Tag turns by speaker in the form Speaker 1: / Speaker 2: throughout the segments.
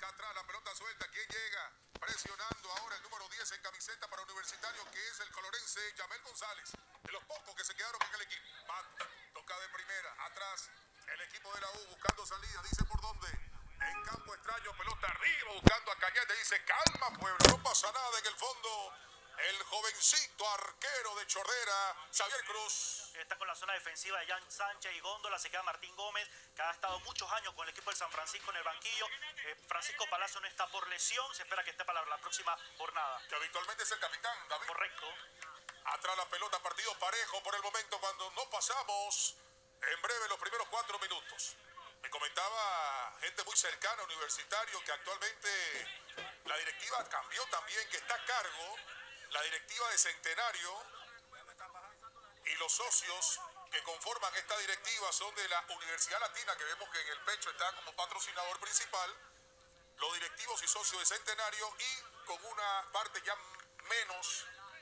Speaker 1: atrás, la pelota suelta. ¿Quién llega? Presionando ahora el número 10 en camiseta para Universitario, que es el colorense Yamel González. De los pocos que se quedaron en el equipo. Toca de primera, atrás. El equipo de la U buscando salida, dice por dónde. En campo extraño, pelota arriba, buscando a Cañete. Dice, calma, pueblo, no pasa nada en el fondo. El jovencito arquero de Chordera, Xavier Cruz.
Speaker 2: Está con la zona defensiva de Jan Sánchez y Góndola. Se queda Martín Gómez, que ha estado muchos años con el equipo del San Francisco en el banquillo. Francisco Palazzo no está por lesión. Se espera que esté para la próxima jornada.
Speaker 1: Que habitualmente es el capitán, David.
Speaker 2: Correcto.
Speaker 1: Atrás la pelota, partido parejo por el momento cuando no pasamos en breve los primeros 4 minutos. Me comentaba gente muy cercana a Universitario que actualmente la directiva cambió también, que está a cargo la directiva de Centenario, y los socios que conforman esta directiva son de la Universidad Latina, que vemos que en el pecho está como patrocinador principal, los directivos y socios de Centenario, y con una parte ya menos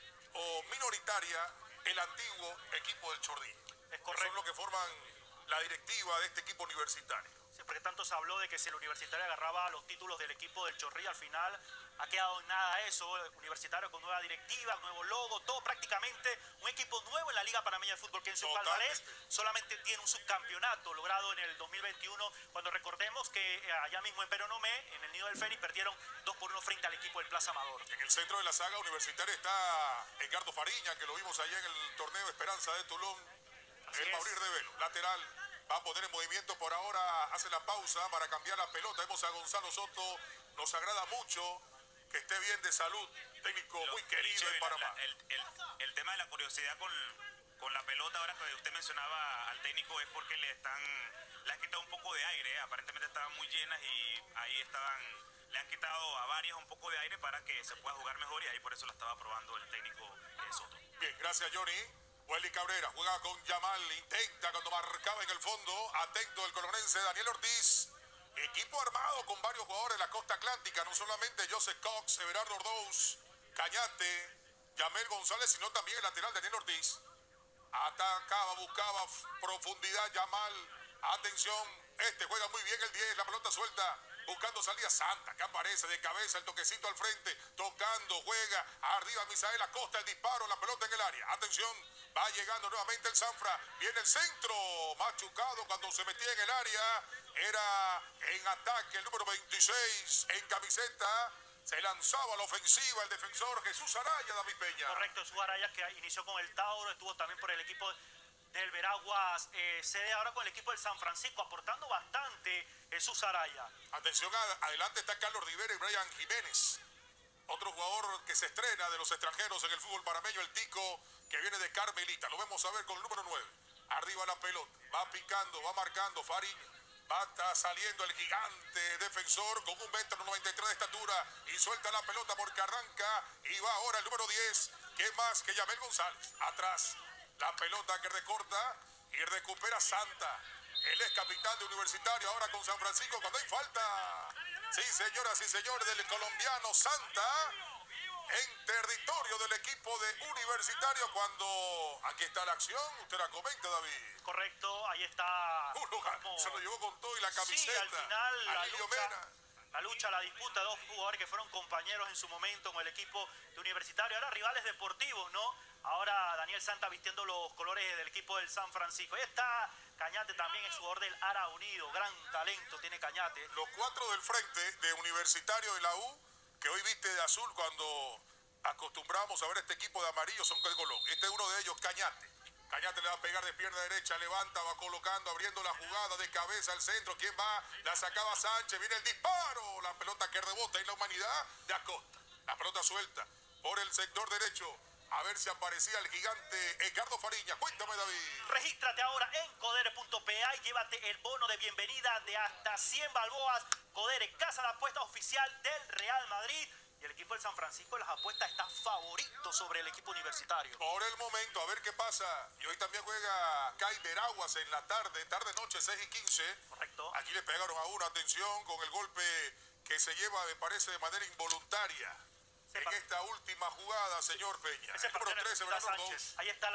Speaker 1: o minoritaria, el antiguo equipo del Chordillo.
Speaker 2: Es correcto.
Speaker 1: Son los que forman la directiva de este equipo universitario.
Speaker 2: Sí, porque tanto se habló de que si el Universitario agarraba los títulos del equipo del Chorrillo, al final ha quedado en nada eso. Universitario con nueva directiva, nuevo logo, todo prácticamente un equipo nuevo en la Liga Panameña de Fútbol, que en su palmarés solamente tiene un subcampeonato logrado en el 2021, cuando recordemos que allá mismo en Peronomé, en el Nido del Fénix, perdieron 2-1 frente al equipo del Plaza Amador.
Speaker 1: En el centro de la saga universitaria está Edgardo Fariña, que lo vimos allá en el torneo Esperanza de Tulum. El Maurir de Velo, lateral, va a poner en movimiento por ahora, hace la pausa para cambiar la pelota. Vemos a Gonzalo Soto, nos agrada mucho que esté bien de salud, técnico muy querido en Panamá.
Speaker 3: El tema de la curiosidad con la pelota, ahora que usted mencionaba al técnico, es porque le han quitado un poco de aire, aparentemente estaban muy llenas y ahí le han quitado a varias un poco de aire para que se pueda jugar mejor, y ahí por eso la estaba probando el técnico Soto.
Speaker 1: Bien, gracias Johnny. Welly Cabrera juega con Yamal, intenta cuando marcaba en el fondo, atento el colorense Daniel Ortiz. Equipo armado con varios jugadores de la costa atlántica, no solamente Joseph Cox, Everardo Ordóuz, Cañate, Yamel González, sino también el lateral Daniel Ortiz. Atacaba, buscaba profundidad Yamal. Atención, juega muy bien el 10, la pelota suelta, buscando salida Santa, que aparece de cabeza, el toquecito al frente, tocando, juega, arriba Misael Acosta, el disparo, la pelota en el área. Atención, va llegando nuevamente el Sanfra, viene el centro, machucado cuando se metía en el área, era en ataque el número 26 en camiseta. Se lanzaba a la ofensiva el defensor Jesús Araya, David Peña.
Speaker 2: Correcto, Jesús Araya, que inició con el Tauro, estuvo también por el equipo del Veraguas, sede ahora con el equipo del San Francisco, aportando bastante Jesús Araya.
Speaker 1: Atención, adelante está Carlos Rivera y Brian Jiménez. Otro jugador que se estrena de los extranjeros en el fútbol panameño, el Tico, que viene de Carmelita. Lo vemos a ver con el número 9. Arriba la pelota, va picando, va marcando Fariña. Va saliendo el gigante defensor con 1,93 m de estatura y suelta la pelota porque arranca y va ahora el número 10, que más que Yamel González. Atrás, la pelota que recorta y recupera Santa. Él es capitán de Universitario ahora con San Francisco cuando hay falta. Sí, señoras y señores, del colombiano Santa en territorio del equipo de Universitario cuando aquí está la acción. Usted la comenta, David.
Speaker 2: Correcto, ahí está.
Speaker 1: Se lo llevó con todo y la camiseta.
Speaker 2: Sí, al final
Speaker 1: la
Speaker 2: lucha, la disputa de dos jugadores que fueron compañeros en su momento con el equipo de Universitario, ahora rivales deportivos, ¿no? Ahora Daniel Santa vistiendo los colores del equipo del San Francisco. Ahí está Cañate también, es jugador del Ara Unido, gran talento tiene Cañate.
Speaker 1: Los 4 del frente de Universitario de la U, que hoy viste de azul cuando acostumbramos a ver este equipo de amarillo, son de color. Este es uno de ellos, Cañate. Cañate le va a pegar de pierna derecha, levanta, va colocando, abriendo la jugada de cabeza al centro. ¿Quién va? La sacaba Sánchez, viene el disparo. La pelota que rebota en la humanidad de Acosta. La pelota suelta por el sector derecho. A ver si aparecía el gigante Edgardo Fariña. Cuéntame, David.
Speaker 2: Regístrate ahora en codere.pa y llévate el bono de bienvenida de hasta 100 balboas. Codere, casa de apuestas oficial del Real Madrid. Y el equipo del San Francisco, las apuestas están favoritos sobre el equipo universitario.
Speaker 1: Por el momento, a ver qué pasa. Y hoy también juega CAI Veraguas en la tarde-noche, 6:15.
Speaker 2: Correcto.
Speaker 1: Aquí le pegaron a uno, atención, con el golpe que se lleva, me parece, de manera involuntaria. En esta última jugada, señor Peña.
Speaker 2: Ese
Speaker 1: el número 13,
Speaker 2: Sánchez. Ahí está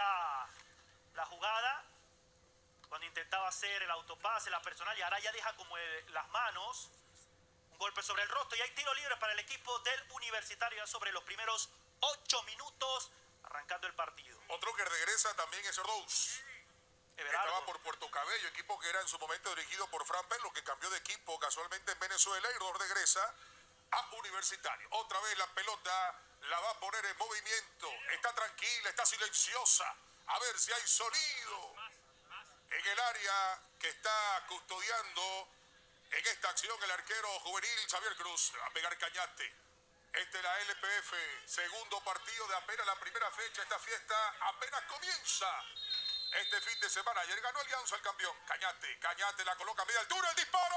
Speaker 2: la jugada. Cuando intentaba hacer el autopase, la personal, y ahora ya deja como las manos. Un golpe sobre el rostro y hay tiro libre para el equipo del Universitario ya sobre los primeros 8 minutos, arrancando el partido.
Speaker 1: Otro que regresa también es Ordous. Estaba por Puerto Cabello, equipo que era en su momento dirigido por Fran Pelo, que cambió de equipo casualmente en Venezuela y Ordous regresa a Universitario. Otra vez la pelota la va a poner en movimiento. Está tranquila, está silenciosa. A ver si hay sonido en el área que está custodiando en esta acción el arquero juvenil Xavier Cruz. Va a pegar Cañate. Este es la LPF, segundo partido de apenas la primera fecha. Esta fiesta apenas comienza. Este fin de semana, ayer ganó Alianza el campeón. Cañate la coloca a media altura, el disparo.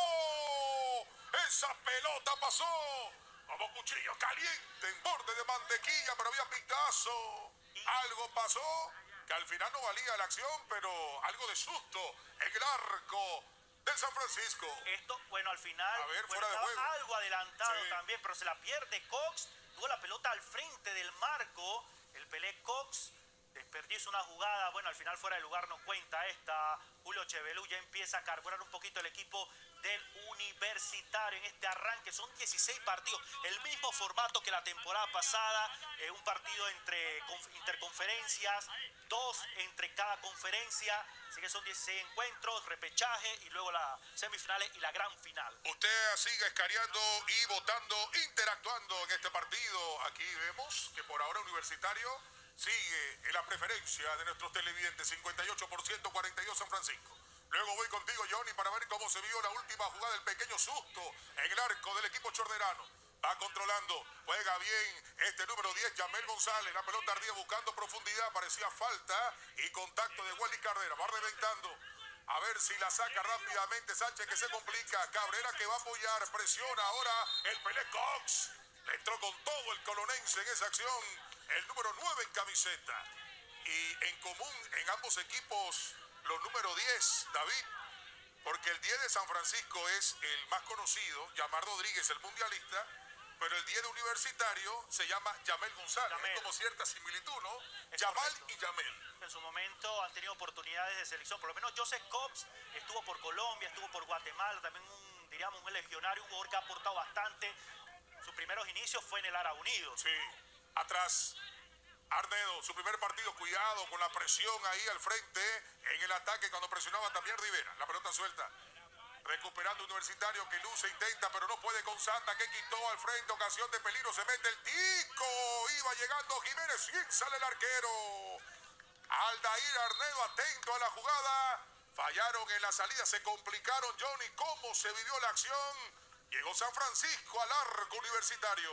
Speaker 1: Esa pelota pasó como cuchillo caliente en borde de mantequilla, pero había pitazo. Algo pasó que al final no valía la acción, pero algo de susto en el arco del San Francisco.
Speaker 2: Esto, bueno, al final
Speaker 1: a ver,
Speaker 2: bueno,
Speaker 1: fuera de juego.
Speaker 2: Algo adelantado
Speaker 1: sí.
Speaker 2: También, pero se la pierde Cox. Tuvo la pelota al frente del marco. El Pelé Cox desperdicia una jugada. Bueno, al final fuera de lugar no cuenta esta. Julio Chevelú ya empieza a carburar un poquito el equipo del Universitario en este arranque. Son 16 partidos, el mismo formato que la temporada pasada, un partido entre interconferencias, 2 entre cada conferencia, así que son 16 encuentros, repechaje y luego las semifinales y la gran final.
Speaker 1: Usted sigue escaneando y votando, interactuando en este partido. Aquí vemos que por ahora Universitario sigue en la preferencia de nuestros televidentes, 58%, 42 San Francisco. Luego voy contigo, Johnny, para ver cómo se vio la última jugada, el pequeño susto en el arco del equipo chorderano. Va controlando, juega bien este número 10, Yamel González. La pelota ardía buscando profundidad, parecía falta y contacto de Wally Cabrera. Va reventando, a ver si la saca rápidamente Sánchez, que se complica. Cabrera que va a apoyar, presiona ahora el Pelé Cox. Le entró con todo el colonense en esa acción, el número 9 en camiseta. Y en común en ambos equipos los número 10, David, porque el 10 de San Francisco es el más conocido, Yamar Rodríguez, el mundialista, pero el 10 de Universitario se llama Yamel González. Es como cierta similitud, ¿no? Yamal y Yamel.
Speaker 2: En su momento han tenido oportunidades de selección, por lo menos Joseph Cobbs estuvo por Colombia, estuvo por Guatemala, también un legionario, un jugador que ha aportado bastante. Sus primeros inicios fue en el Ara Unido.
Speaker 1: Sí, atrás. Arnedo, su primer partido, cuidado con la presión ahí al frente, en el ataque cuando presionaba también Rivera, la pelota suelta, recuperando Universitario que luce, intenta, pero no puede con Santa, que quitó al frente, ocasión de peligro, se mete el tico, iba llegando Jiménez, y sale el arquero, Aldair Arnedo atento a la jugada, fallaron en la salida, se complicaron, Johnny, cómo se vivió la acción, llegó San Francisco al arco Universitario,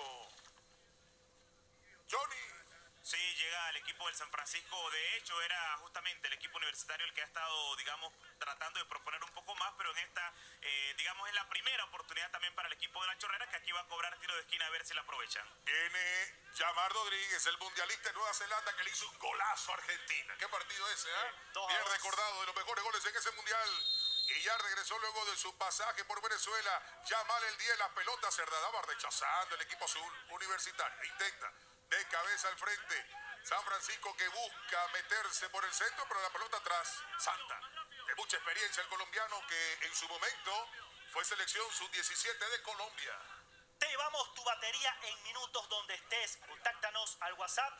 Speaker 1: Johnny.
Speaker 3: Sí, llega el equipo del San Francisco. De hecho, era justamente el equipo universitario el que ha estado, digamos, tratando de proponer un poco más, pero en esta, digamos, es la primera oportunidad también para el equipo de la Chorrera, que aquí va a cobrar tiro de esquina a ver si la aprovechan.
Speaker 1: Viene Yamar Rodríguez, el mundialista de Nueva Zelanda, que le hizo un golazo a Argentina. ¿Qué partido ese, eh? Bien recordado, de los mejores goles en ese mundial. Y ya regresó luego de su pasaje por Venezuela. Yamal el 10, la pelota se daba rechazando el equipo azul Universitario. Intenta de cabeza al frente. San Francisco que busca meterse por el centro, pero la pelota atrás. Santa, de mucha experiencia el colombiano que en su momento fue selección sub-17 de Colombia.
Speaker 2: Te llevamos tu batería en minutos donde estés. Contáctanos al WhatsApp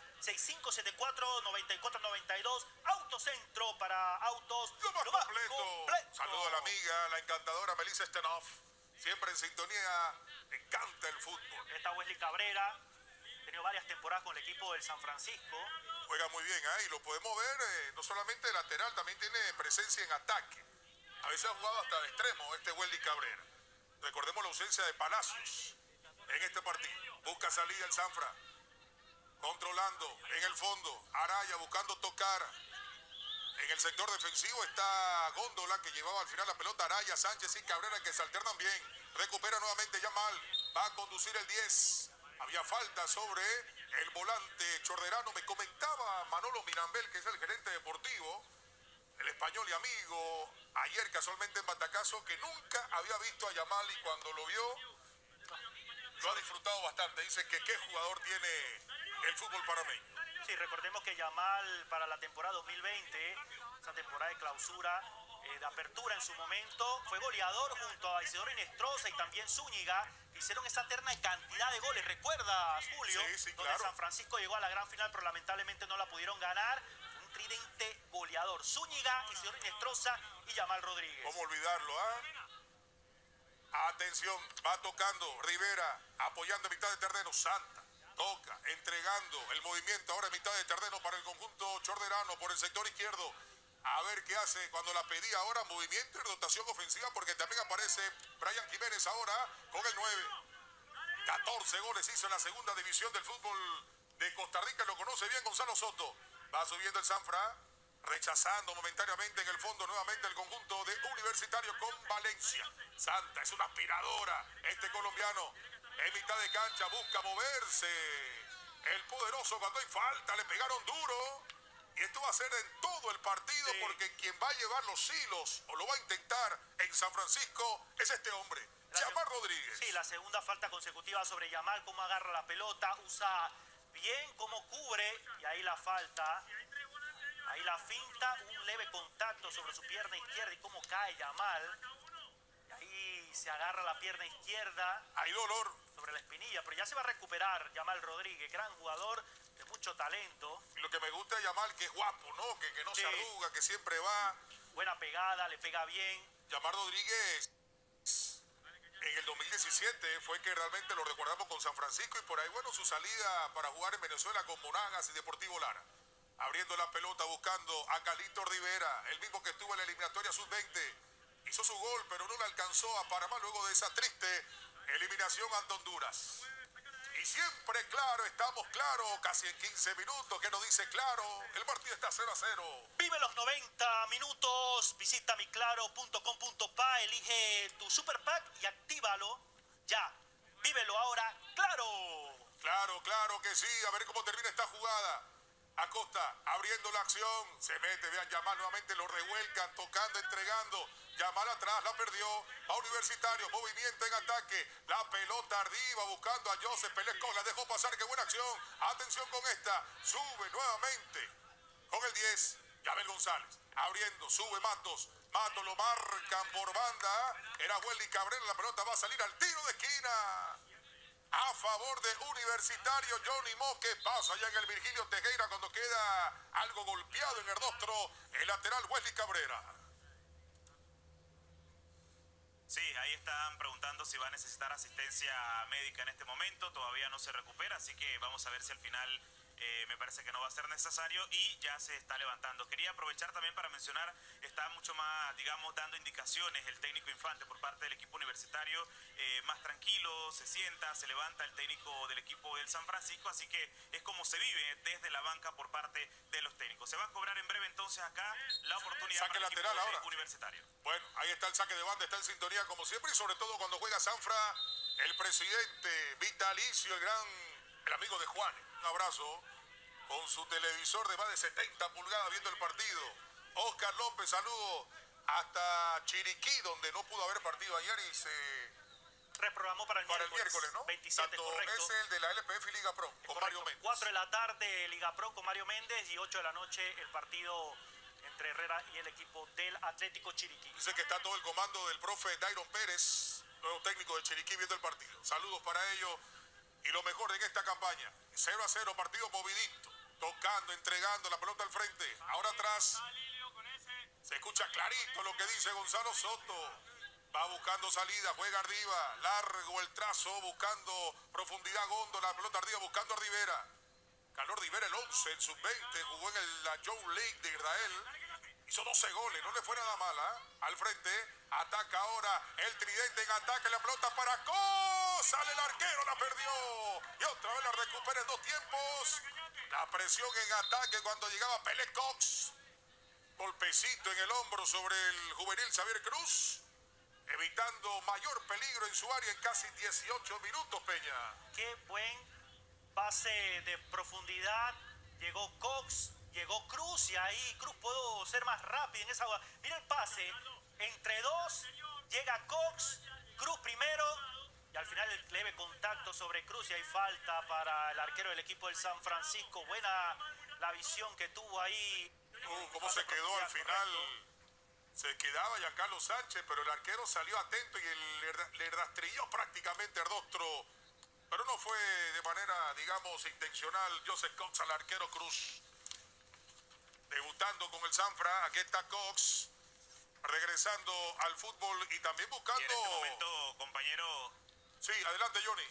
Speaker 2: 6574-9492. Autocentro para autos.
Speaker 1: Lo más completo. Saludo a la amiga, la encantadora Melissa Stenoff. Siempre en sintonía. Me encanta el fútbol.
Speaker 2: Está Wesley Cabrera. Ha tenido varias temporadas con el equipo del San Francisco.
Speaker 1: Juega muy bien, y lo podemos ver, no solamente de lateral, también tiene presencia en ataque. A veces ha jugado hasta de extremo este Wesley Cabrera. Recordemos la ausencia de Palacios en este partido. Busca salir el Sanfra. Controlando en el fondo. Araya buscando tocar. En el sector defensivo está Góndola, que llevaba al final la pelota. Araya, Sánchez y Cabrera, que se alternan bien. Recupera nuevamente Yamal. Va a conducir el 10. Había falta sobre el volante chorderano. Me comentaba Manolo Mirambel, que es el gerente deportivo, el español y amigo, ayer casualmente en Batacazo, que nunca había visto a Yamal y cuando lo vio, lo ha disfrutado bastante. Dice que qué jugador tiene el fútbol panameño.
Speaker 2: Sí, recordemos que Yamal para la temporada 2020, esa temporada de clausura, de apertura en su momento. Fue goleador junto a Isidoro Inestrosa y también Zúñiga. Hicieron esa eterna cantidad de goles. ¿Recuerdas, Julio?
Speaker 1: Sí,
Speaker 2: donde
Speaker 1: claro.
Speaker 2: San Francisco llegó a la gran final, pero lamentablemente no la pudieron ganar. Fue un tridente goleador. Zúñiga, Isidoro Inestrosa y Yamal Rodríguez.
Speaker 1: ¿Cómo olvidarlo, Atención, va tocando Rivera, apoyando en mitad de terreno. Santa toca, entregando el movimiento ahora en mitad de terreno para el conjunto chorderano por el sector izquierdo. A ver qué hace cuando la pedía ahora, movimiento y rotación ofensiva, porque también aparece Brian Jiménez ahora con el 9. 14 goles hizo en la segunda división del fútbol de Costa Rica, lo conoce bien Gonzalo Soto. Va subiendo el Sanfra, rechazando momentáneamente en el fondo nuevamente el conjunto de Universitario con Valencia. Santa es una aspiradora, este colombiano en mitad de cancha busca moverse. El poderoso cuando hay falta, le pegaron duro. Y esto va a ser en todo el partido, sí, porque quien va a llevar los hilos o lo va a intentar en San Francisco es este hombre, Yamal Rodríguez.
Speaker 2: Sí, la segunda falta consecutiva sobre Yamal, cómo agarra la pelota, usa bien cómo cubre y ahí la falta. Ahí la finta, un leve contacto sobre su pierna izquierda y cómo cae Yamal. Y ahí se agarra la pierna izquierda.
Speaker 1: Hay dolor
Speaker 2: sobre la espinilla, pero ya se va a recuperar Yamal Rodríguez, gran jugador de mucho talento.
Speaker 1: Lo que me gusta de Yamal, que es guapo, ¿no? Que no se arruga, que siempre va.
Speaker 2: Buena pegada, le pega bien.
Speaker 1: Yamal Rodríguez en el 2017 fue que realmente lo recordamos con San Francisco y por ahí, bueno, su salida para jugar en Venezuela con Monagas y Deportivo Lara. Abriendo la pelota, buscando a Calito Rivera, el mismo que estuvo en la eliminatoria sub-20. Hizo su gol, pero no le alcanzó a Panamá luego de esa triste eliminación ante Honduras. Y siempre claro, estamos claros, casi en 15 minutos, que nos dice claro, el partido está 0-0.
Speaker 2: Vive los 90 minutos, visita miclaro.com.pa, elige tu Super Pack y actívalo ya. Vívelo ahora, claro.
Speaker 1: Claro que sí, a ver cómo termina esta jugada. Acosta abriendo la acción, se mete, vean, Yamal nuevamente lo revuelcan, tocando, entregando. Yamal atrás, la perdió, va Universitario, movimiento en ataque, la pelota arriba buscando a Joseph Pelesco, la dejó pasar, qué buena acción. Atención con esta, sube nuevamente con el 10, Yabel González, abriendo, sube Matos lo marcan por banda, era Welly Cabrera, la pelota va a salir al tiro de esquina. A favor de Universitario, Johnny Moque pasa ya en el Virgilio Tejera cuando queda algo golpeado en el rostro el lateral Wesley Cabrera.
Speaker 3: Sí, ahí están preguntando si va a necesitar asistencia médica en este momento, todavía no se recupera, así que vamos a ver si al final me parece que no va a ser necesario y ya se está levantando. Quería aprovechar también para mencionar, está mucho más, digamos, dando indicaciones el técnico Infante por parte del equipo universitario, más tranquilo, se sienta, se levanta el técnico del equipo del San Francisco, así que es como se vive desde la banca por parte de los técnicos. Se va a cobrar en breve entonces acá la oportunidad
Speaker 1: saque
Speaker 3: para el
Speaker 1: lateral
Speaker 3: equipo
Speaker 1: ahora.
Speaker 3: Universitario.
Speaker 1: Bueno, ahí está el saque de banda, está en sintonía como siempre y sobre todo cuando juega Sanfra, el presidente vitalicio, el amigo de Juan, un abrazo, con su televisor de más de 70 pulgadas viendo el partido. Oscar López, saludo hasta Chiriquí, donde no pudo haber partido ayer y se
Speaker 2: reprogramó para el miércoles,
Speaker 1: ¿no?
Speaker 2: 27,
Speaker 1: tanto
Speaker 2: correcto.
Speaker 1: es el de la LPF y Liga Pro, con
Speaker 2: correcto.
Speaker 1: Mario Méndez.
Speaker 2: 4 de la tarde, Liga Pro con Mario Méndez y 8 de la noche el partido entre Herrera y el equipo del Atlético Chiriquí.
Speaker 1: Dice que está todo el comando del profe Dairon Pérez, nuevo técnico de Chiriquí, viendo el partido. Saludos para ellos y lo mejor de esta campaña. 0-0, partido movidito. Tocando, entregando la pelota al frente. Ahora atrás. Se escucha clarito lo que dice Gonzalo Soto. Va buscando salida, juega arriba. Largo el trazo, buscando profundidad Gondo. La pelota arriba, buscando a Rivera. Carlos Rivera, el 11, el sub-20. Jugó en la Joe League de Israel. Hizo 12 goles, no le fue nada mala. Al frente, ataca ahora el tridente en ataque. La pelota para Cox. Sale el arquero, la perdió. Y otra vez la recupera en 2 tiempos. La presión en ataque cuando llegaba Pelé Cox. Golpecito en el hombro sobre el juvenil Xavier Cruz. Evitando mayor peligro en su área en casi 18 minutos, Peña.
Speaker 2: Qué buen pase de profundidad. Llegó Cox, llegó Cruz y ahí Cruz pudo ser más rápido en esa... Mira el pase. Entre dos llega Cox, Cruz primero. Y al final el leve contacto sobre Cruz y hay falta para el arquero del equipo del San Francisco. Buena la visión que tuvo ahí.
Speaker 1: Cómo se quedó al final Se quedaba Giancarlo Sánchez, pero el arquero salió atento y le rastrilló prácticamente el rostro. Pero no fue de manera, digamos, intencional. Joseph Cox al arquero Cruz. Debutando con el Sanfra. Aquí está Cox. Regresando al fútbol y también buscando...
Speaker 3: Y en este momento, compañero...
Speaker 1: Sí, adelante, Johnny.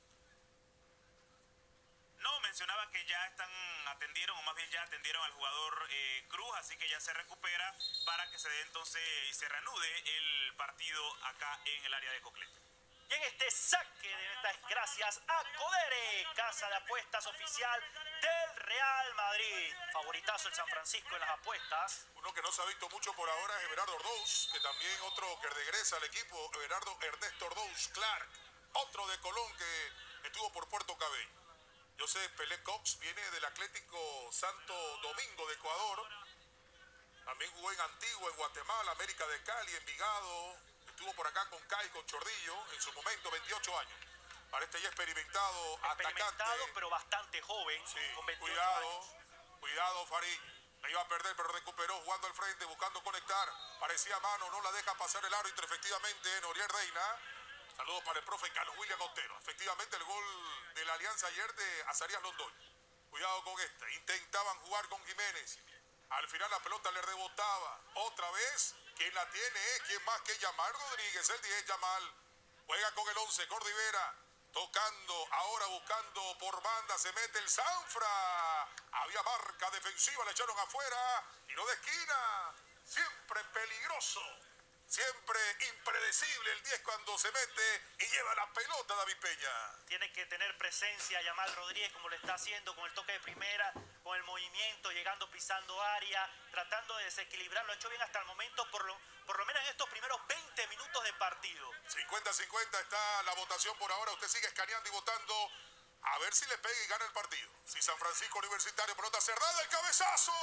Speaker 3: No, mencionaba que ya atendieron, o más bien ya atendieron al jugador Cruz, así que ya se recupera para que se dé entonces y se reanude el partido acá en el área de Coclete.
Speaker 2: Y en este saque de metas, gracias a Codere, casa de apuestas oficial del Real Madrid. Favoritazo el San Francisco en las apuestas.
Speaker 1: Uno que no se ha visto mucho por ahora es Everardo Ordóñez, que también otro que regresa al equipo, Everardo Ernesto Ordóñez Clark, otro de Colón que estuvo por Puerto Cabello. José Pelé Cox viene del Atlético Santo Domingo de Ecuador. También jugó en Antigua, en Guatemala, América de Cali, Envigado. Estuvo por acá con Cai, con Chordillo, en su momento 28 años. Para este ya experimentado atacante.
Speaker 2: Pero bastante joven,
Speaker 1: sí,
Speaker 2: con 28 años.
Speaker 1: Cuidado Farid. La iba a perder, pero recuperó jugando al frente, buscando conectar. Parecía mano, no la deja pasar el árbitro. Efectivamente, Noriel Reina. Saludos para el profe Carlos William Otero. Efectivamente, el gol de la Alianza ayer de Azarías Londoño. Cuidado con esta. Intentaban jugar con Jiménez. Al final la pelota le rebotaba. Otra vez, quien la tiene es quien más que Yamal Rodríguez. El 10 Yamal. Juega con el 11, Cordivera. Tocando, ahora buscando por banda. Se mete el Sanfra. Había marca defensiva, le echaron afuera. Tiro de esquina. Siempre peligroso. Siempre impredecible el 10 cuando se mete y lleva la pelota David Peña.
Speaker 2: Tiene que tener presencia Yamal Rodríguez como lo está haciendo con el toque de primera, con el movimiento, llegando, pisando área, tratando de desequilibrar. Lo ha hecho bien hasta el momento, por lo menos en estos primeros 20 minutos de partido.
Speaker 1: 50-50 está la votación por ahora. Usted sigue escaneando y votando. A ver si le pega y gana el partido. Si San Francisco Universitario, pelota cerrada, el cabezazo.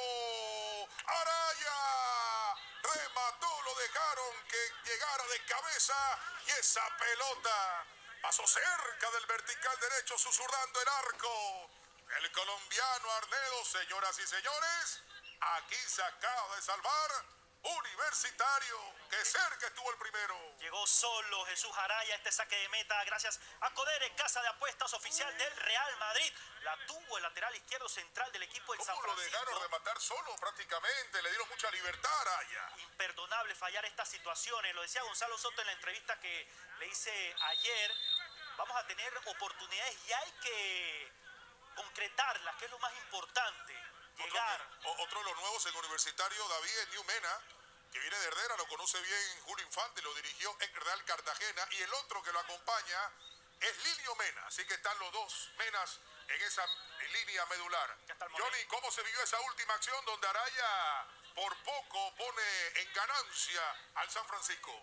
Speaker 1: Araya. Remató, lo dejaron que llegara de cabeza. Y esa pelota pasó cerca del vertical derecho, susurrando el arco. El colombiano Arnedo, señoras y señores. Aquí se acaba de salvar Universitario, que cerca estuvo el primero.
Speaker 2: Llegó solo Jesús Araya, este saque de meta gracias a Codere, casa de apuestas oficial del Real Madrid. La tuvo el lateral izquierdo central del equipo del San
Speaker 1: ¿Cómo lo
Speaker 2: Francisco?
Speaker 1: dejaron rematar solo prácticamente? Le dieron mucha libertad a Araya.
Speaker 2: Imperdonable fallar estas situaciones. Lo decía Gonzalo Soto en la entrevista que le hice ayer. Vamos a tener oportunidades y hay que concretarlas, que es lo más importante.
Speaker 1: Otro de los nuevos en Universitario, David New Mena, que viene de Herrera, lo conoce bien Julio Infante, lo dirigió en Real Cartagena, y el otro que lo acompaña es Lilio Mena, así que están los dos Menas en esa línea medular. Johnny, ¿cómo se vivió esa última acción donde Araya por poco pone en ganancia al San Francisco?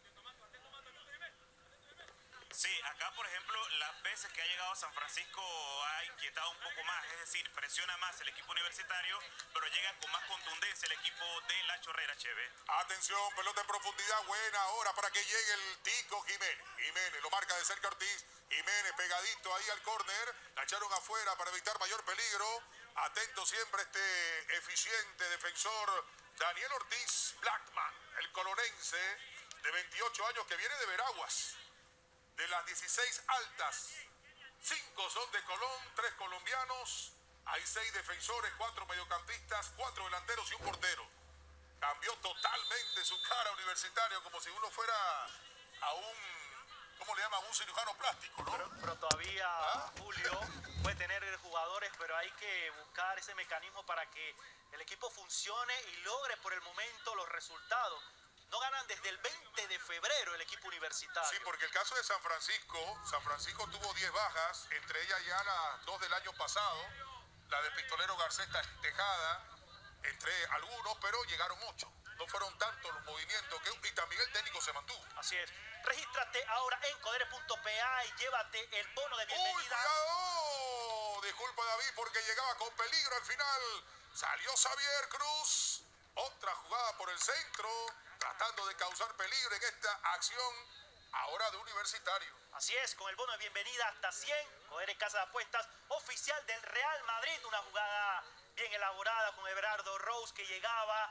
Speaker 3: Sí, acá por ejemplo, las veces que ha llegado a San Francisco ha inquietado un poco más, es decir, presiona más el equipo universitario, pero llega con más contundencia el equipo de la Chorrera, Cheve.
Speaker 1: Atención, pelota en profundidad, buena hora para que llegue el Tico Jiménez. Jiménez lo marca de cerca Ortiz. Jiménez pegadito ahí al córner, la echaron afuera para evitar mayor peligro. Atento siempre este eficiente defensor Daniel Ortiz Blackman, el colonense de 28 años que viene de Veraguas. De las 16 altas, 5 son de Colón, 3 colombianos. Hay 6 defensores, 4 mediocampistas, 4 delanteros y un portero. Cambió totalmente su cara Universitario, como si uno fuera a un, ¿cómo le llaman? Un cirujano plástico, ¿no?
Speaker 2: Pero todavía Julio puede tener jugadores, pero hay que buscar ese mecanismo para que el equipo funcione y logre por el momento los resultados. No ganan desde el 20 de febrero el equipo universitario.
Speaker 1: Sí, porque el caso de San Francisco tuvo 10 bajas, entre ellas ya las 2 del año pasado, la de Pistolero Garceta Tejada, entre algunos, pero llegaron 8. No fueron tantos los movimientos y también el técnico se mantuvo.
Speaker 2: Así es. Regístrate ahora en codere.pa y llévate el bono de bienvenida.
Speaker 1: ¡Uy, cuidado! Disculpa, David, porque llegaba con peligro al final. Salió Xavier Cruz. Otra jugada por el centro, tratando de causar peligro en esta acción ahora de Universitario.
Speaker 2: Así es, con el bono de bienvenida hasta 100, Codere Casa de Apuestas oficial del Real Madrid. Una jugada bien elaborada con Everardo Rose que llegaba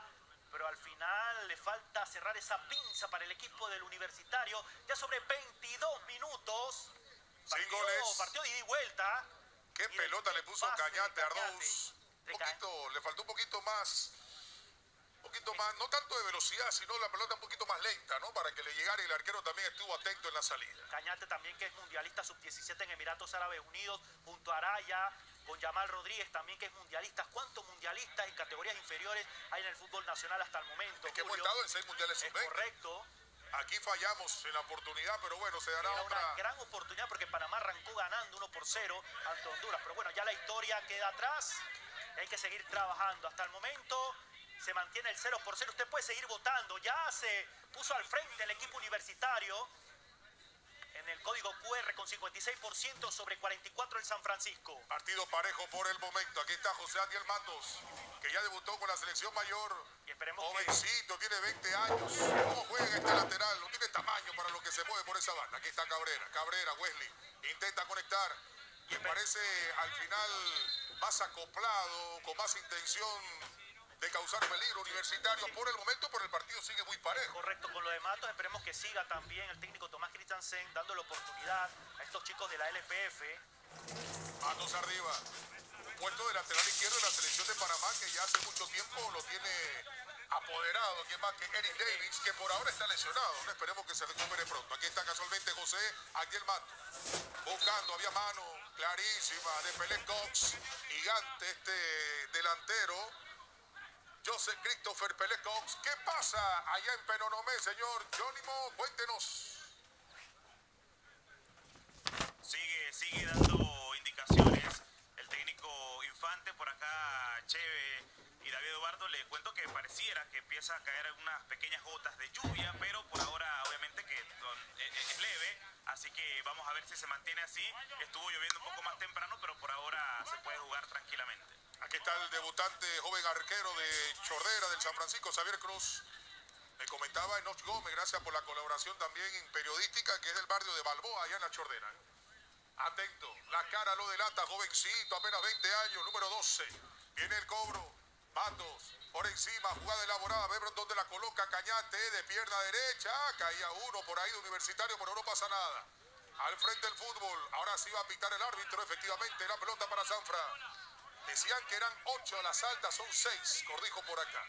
Speaker 2: pero al final le falta cerrar esa pinza para el equipo del Universitario. Ya sobre 22 minutos.
Speaker 1: Sin goles.
Speaker 2: Partió de ida y vuelta.
Speaker 1: Qué pelota le puso Cañate a Rose. Le faltó un poquito más, no tanto de velocidad, sino la pelota un poquito más lenta, ¿no? Para que le llegara, y el arquero también estuvo atento en la salida.
Speaker 2: Cañate también, que es mundialista sub-17 en Emiratos Árabes Unidos, junto a Araya, con Yamal Rodríguez también, que es mundialista. ¿Cuántos mundialistas en categorías inferiores hay en el fútbol nacional hasta el momento?
Speaker 1: Es que hemos estado en 6 mundiales sub-20.
Speaker 2: Correcto.
Speaker 1: Aquí fallamos en la oportunidad, pero bueno, se dará otra.
Speaker 2: Una gran oportunidad porque Panamá arrancó ganando 1-0 ante Honduras. Pero bueno, ya la historia queda atrás y hay que seguir trabajando. Hasta el momento se mantiene el 0-0. Usted puede seguir votando. Ya se puso al frente el equipo universitario en el código QR con 56% sobre 44 el San Francisco.
Speaker 1: Partido parejo por el momento. Aquí está José Adiel Matos, que ya debutó con la selección mayor.
Speaker 2: Y esperemos
Speaker 1: jovencito, tiene 20 años. ¿Cómo juega este lateral? No tiene tamaño para lo que se mueve por esa banda. Aquí está Cabrera, Wesley. Intenta conectar. Y parece al final más acoplado, con más intención de causar peligro. Universitario por el momento, pero el partido sigue muy parejo.
Speaker 2: Correcto, con lo de Matos esperemos que siga también el técnico Tomás Christensen dando la oportunidad a estos chicos de la LPF.
Speaker 1: Matos arriba. Un puesto de lateral izquierdo de la selección de Panamá que ya hace mucho tiempo lo tiene apoderado. ¿Quién más que Eric Davis, que por ahora está lesionado? No esperemos que se recupere pronto. Aquí está casualmente José Adiel Matos. Buscando, había mano clarísima de Pelé Cox. Gigante este delantero. Joseph Christopher Pelé Cox. ¿Qué pasa allá en Penonomé, señor Jónimo? Cuéntenos.
Speaker 3: Sigue dando indicaciones el técnico Infante. Por acá Cheve y David Eduardo, le cuento que pareciera que empieza a caer unas pequeñas gotas de lluvia, pero por ahora obviamente que es leve, así que vamos a ver si se mantiene así. Estuvo lloviendo un poco más temprano, pero por ahora se puede jugar tranquilamente.
Speaker 1: Aquí está el debutante joven arquero de Chordera del San Francisco, Xavier Cruz. Me comentaba Enoch Gómez, gracias por la colaboración también en periodística, que es del barrio de Balboa, allá en la Chordera. Atento, la cara lo delata, jovencito, apenas 20 años, número 12. Viene el cobro, Matos, por encima, jugada elaborada, Bebron donde la coloca Cañate, de pierna derecha, caía uno por ahí de Universitario, pero no pasa nada. Al frente del fútbol, ahora sí va a pitar el árbitro, efectivamente, la pelota para Sanfra. Decían que eran 8 las altas, son 6, corrijo por acá.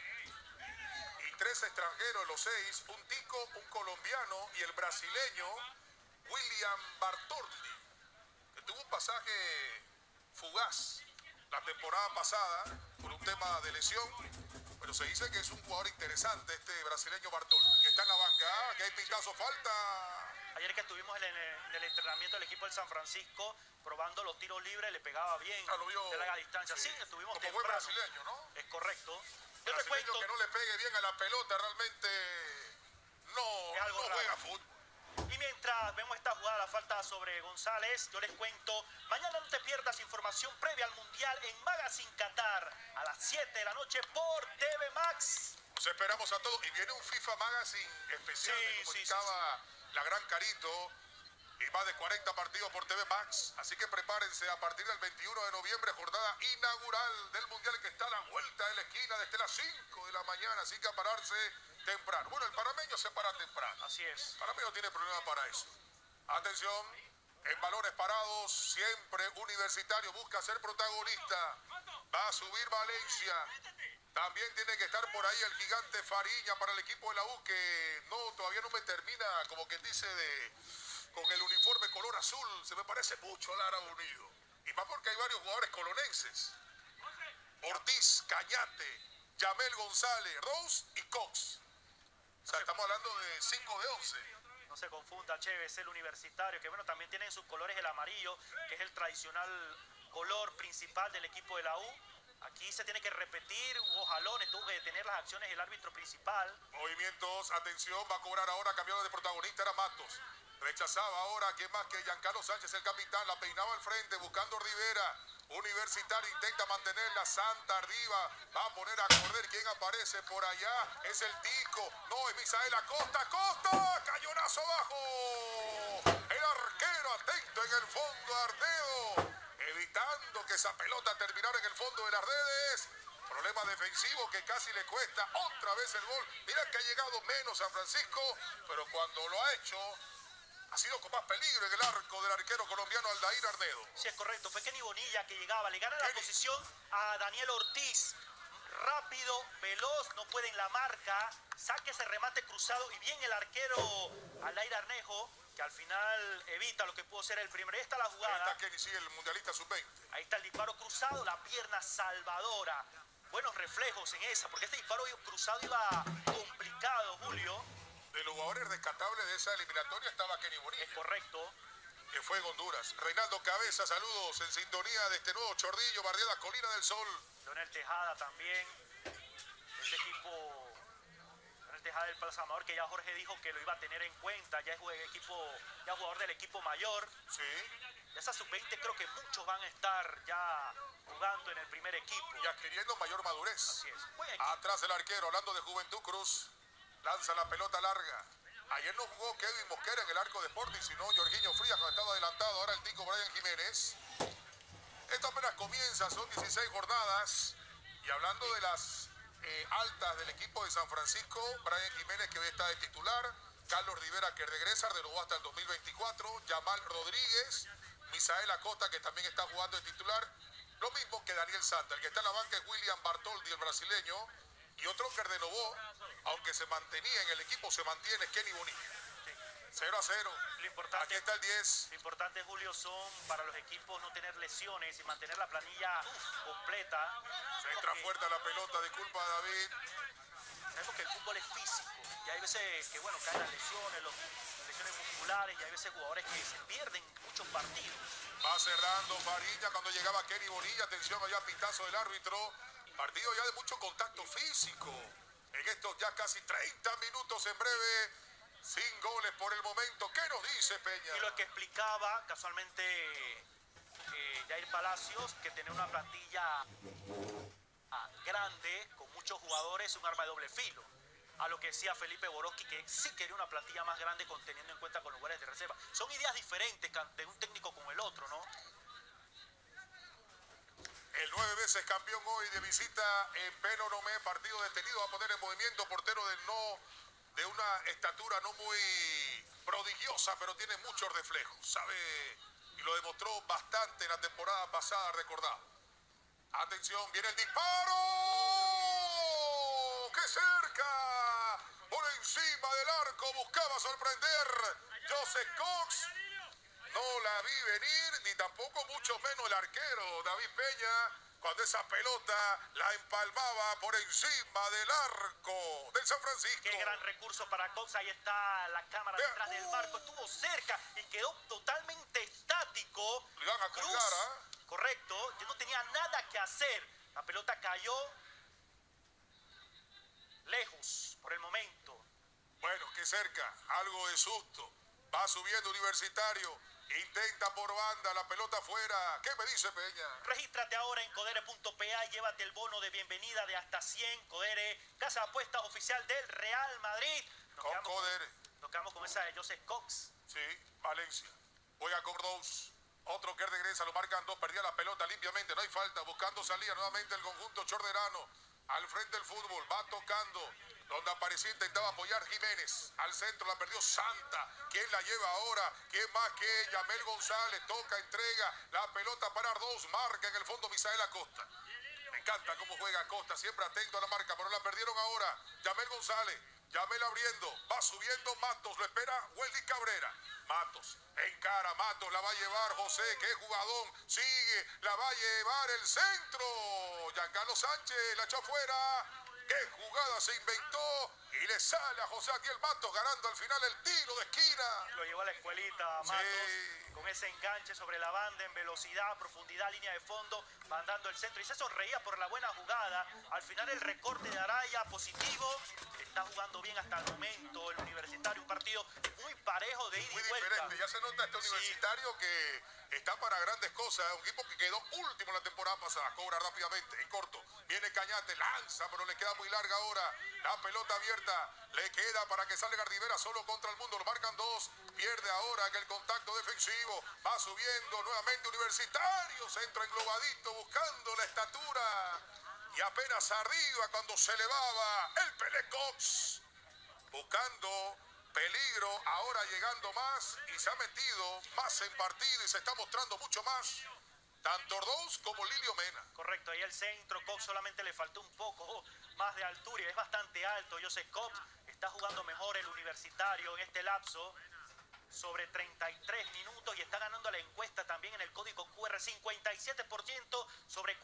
Speaker 1: Y 3 extranjeros de los 6, un tico, un colombiano y el brasileño William Bartoldi, que tuvo un pasaje fugaz la temporada pasada por un tema de lesión, pero se dice que es un jugador interesante este brasileño Bartoldi, que está en la banca, que hay pitazo, falta.
Speaker 2: Ayer que estuvimos en el entrenamiento del equipo del San Francisco, probando los tiros libres, le pegaba bien de larga distancia. Sí, estuvimos
Speaker 1: como buen brasileño, ¿no?
Speaker 2: Es correcto.
Speaker 1: Yo te cuento que no le pegue bien a la pelota, realmente no juega fútbol.
Speaker 2: Y mientras vemos esta jugada, la falta sobre González, yo les cuento, mañana no te pierdas información previa al Mundial en Magazine Qatar, a las 7 de la noche por TV Max.
Speaker 1: Nos esperamos a todos. Y viene un FIFA Magazine especial, me comunicaba la gran Carito, y más de 40 partidos por TV Max. Así que prepárense a partir del 21 de noviembre, jornada inaugural del Mundial, que está a la vuelta de la esquina desde las 5 de la mañana. Así que a pararse temprano. Bueno, el panameño se para temprano.
Speaker 2: Así es.
Speaker 1: El panameño tiene problema para eso. Atención, en balones parados, siempre Universitario busca ser protagonista. Va a subir Valencia. También tiene que estar por ahí el gigante Fariña para el equipo de la U, que todavía no me termina, como que dice, con el uniforme color azul. Se me parece mucho al Árabe Unido. Y más porque hay varios jugadores colonenses. Ortiz, Cañate, Yamel González, Rose y Cox. O sea, estamos hablando de 5 de 11.
Speaker 2: No se confunda, Cheve, es el Universitario, que bueno, también tiene en sus colores el amarillo, que es el tradicional color principal del equipo de la U. Aquí se tiene que repetir, hubo jalones, tuvo que detener las acciones del árbitro principal.
Speaker 1: Movimientos, atención, va a cobrar ahora, cambiado de protagonista, era Matos. Rechazaba ahora, ¿quién más que Giancarlo Sánchez, el capitán? La peinaba al frente, buscando Rivera. Universitario intenta mantener la Santa arriba. Va a poner a correr. ¿Quién aparece por allá? Es el Tico. No, es Misael Acosta. ¡Acosta! ¡Cañonazo abajo! El arquero atento en el fondo, Ardeo. Evitando que esa pelota terminara en el fondo de las redes. Problema defensivo que casi le cuesta otra vez el gol. Mira que ha llegado menos San Francisco, pero cuando lo ha hecho, ha sido con más peligro en el arco del arquero colombiano Aldair Arnedo.
Speaker 2: Sí, es correcto. Fue Kenny Bonilla que llegaba. Le gana la posición a Daniel Ortiz. Rápido, veloz, no puede en la marca. Saque ese remate cruzado. Y bien el arquero Aldair Arnedo, que al final evita lo que pudo ser el primero. Ahí está la jugada.
Speaker 1: Ahí está Kenny, sí, el mundialista sub-20.
Speaker 2: Ahí está el disparo cruzado, la pierna salvadora. Buenos reflejos en esa, porque este disparo cruzado iba complicado, Julio.
Speaker 1: De los jugadores rescatables de esa eliminatoria estaba Kenny Bonilla.
Speaker 2: Es correcto.
Speaker 1: Que fue en Honduras. Reinaldo Cabeza, saludos en sintonía de este nuevo Chorrillo, Barriada, Colina del Sol.
Speaker 2: Leonel Tejada también. Este equipo, Leonel Tejada del Plaza Amador, que ya Jorge dijo que lo iba a tener en cuenta. Ya es jugador del equipo mayor.
Speaker 1: Sí.
Speaker 2: De esa sub-20 creo que muchos van a estar ya jugando en el primer equipo.
Speaker 1: Y adquiriendo mayor madurez.
Speaker 2: Así es. Buen
Speaker 1: Atrás el arquero, hablando de Juventud Cruz. Lanza la pelota larga. Ayer no jugó Kevin Mosquera en el arco de Sporting, sino Jorginho Frías, cuando estaba adelantado. Ahora el tico Brian Jiménez. Esto apenas comienza, son 16 jornadas. Y hablando de las altas del equipo de San Francisco, Brian Jiménez, que hoy está de titular. Carlos Rivera, que regresa, renovó hasta el 2024. Yamal Rodríguez. Misael Acosta, que también está jugando de titular. Lo mismo que Daniel Santa. El que está en la banca es William Bartoldi, el brasileño. Y otro que renovó, aunque se mantenía en el equipo, se mantiene, es Kenny Bonilla. 0-0.
Speaker 2: Lo importante,
Speaker 1: aquí está el 10.
Speaker 2: Lo importante, Julio, son para los equipos no tener lesiones y mantener la planilla completa.
Speaker 1: Se entra fuerte a la pelota, disculpa David.
Speaker 2: Sabemos que el fútbol es físico y hay veces que, bueno, caen las lesiones, lesiones musculares, y hay veces jugadores que se pierden muchos partidos.
Speaker 1: Va cerrando Fariña cuando llegaba Kenny Bonilla. Atención, allá pitazo del árbitro. Partido ya de mucho contacto físico. En estos ya casi 30 minutos en breve. Sin goles por el momento. ¿Qué nos dice Peña?
Speaker 2: Y lo que explicaba casualmente Jair Palacios, que tiene una plantilla grande, con muchos jugadores, un arma de doble filo. A lo que decía Felipe Borowski, que sí quería una plantilla más grande teniendo en cuenta con los jugadores de reserva. Son ideas diferentes de un técnico con el otro, ¿no?
Speaker 1: El 9 veces campeón hoy de visita en Penonomé, partido detenido, va a poner en movimiento, portero de una estatura no muy prodigiosa, pero tiene muchos reflejos, sabe, y lo demostró bastante en la temporada pasada, recordado. Atención, viene el disparo, ¡qué cerca! Por encima del arco, buscaba sorprender Joseph Cox. No la vi venir, ni tampoco mucho menos el arquero David Peña, cuando esa pelota la empalmaba por encima del arco del San Francisco.
Speaker 2: Qué gran recurso para Cox. Ahí está la cámara detrás del marco. Estuvo cerca y quedó totalmente estático.
Speaker 1: Le van a colgar, ¿eh?
Speaker 2: Correcto, que no tenía nada que hacer. La pelota cayó lejos por el momento.
Speaker 1: Bueno, qué cerca, algo de susto. Va subiendo Universitario. Intenta por banda, la pelota afuera. ¿Qué me dice Peña?
Speaker 2: Regístrate ahora en codere.pa y llévate el bono de bienvenida de hasta 100. Codere, casa de apuestas oficial del Real Madrid.
Speaker 1: Con Codere.
Speaker 2: Nos quedamos con esa de Joseph Cox.
Speaker 1: Sí, Valencia. Juega Cordós. Otro que regresa, lo marcan dos, perdía la pelota limpiamente, no hay falta. Buscando salida nuevamente el conjunto chorderano. Al frente del fútbol, va tocando. Donde aparecía, intentaba apoyar Jiménez. Al centro la perdió Santa. ¿Quién la lleva ahora? ¿Quién más que Yamel González? Toca, entrega. La pelota para Ardós. Marca en el fondo Misael Acosta. Me encanta cómo juega Acosta. Siempre atento a la marca, pero la perdieron ahora. Yamel González. Yamel abriendo. Va subiendo Matos. Lo espera Weldy Cabrera. Matos. Encara. Matos. La va a llevar José. Qué jugadón. Sigue. La va a llevar el centro. Giancarlo Sánchez. La echó afuera. ¡Qué jugada se inventó! Y le sale a José Atiel Matos ganando al final el tiro de esquina.
Speaker 2: Lo llevó a la escuelita Matos, sí, con ese enganche sobre la banda en velocidad, profundidad, línea de fondo, mandando el centro. Y se sonreía por la buena jugada. Al final el recorte de Araya positivo. Está jugando bien hasta el momento el Universitario. Un partido muy parejo de ida y vuelta.
Speaker 1: Muy diferente. Ya se nota este Universitario, sí, que está para grandes cosas. Un equipo que quedó último la temporada pasada. Cobra rápidamente, en corto. Viene Cañate, lanza, pero le queda muy larga ahora. La pelota abierta. Le queda para que salga Rivera solo contra el mundo. Lo marcan dos. Pierde ahora en el contacto defensivo. Va subiendo nuevamente Universitario. Centro englobadito buscando la estatura. Y apenas arriba cuando se elevaba el Pelé Cox. Buscando peligro, ahora llegando más y se ha metido más en partido y se está mostrando mucho más. Tanto Ordóñez como Lilio Mena.
Speaker 2: Correcto, ahí el centro, Cox solamente le faltó un poco más de altura y es bastante alto. Joseph Cox está jugando mejor el Universitario en este lapso. Sobre 33 minutos y está ganando la encuesta también en el código QR, 57% sobre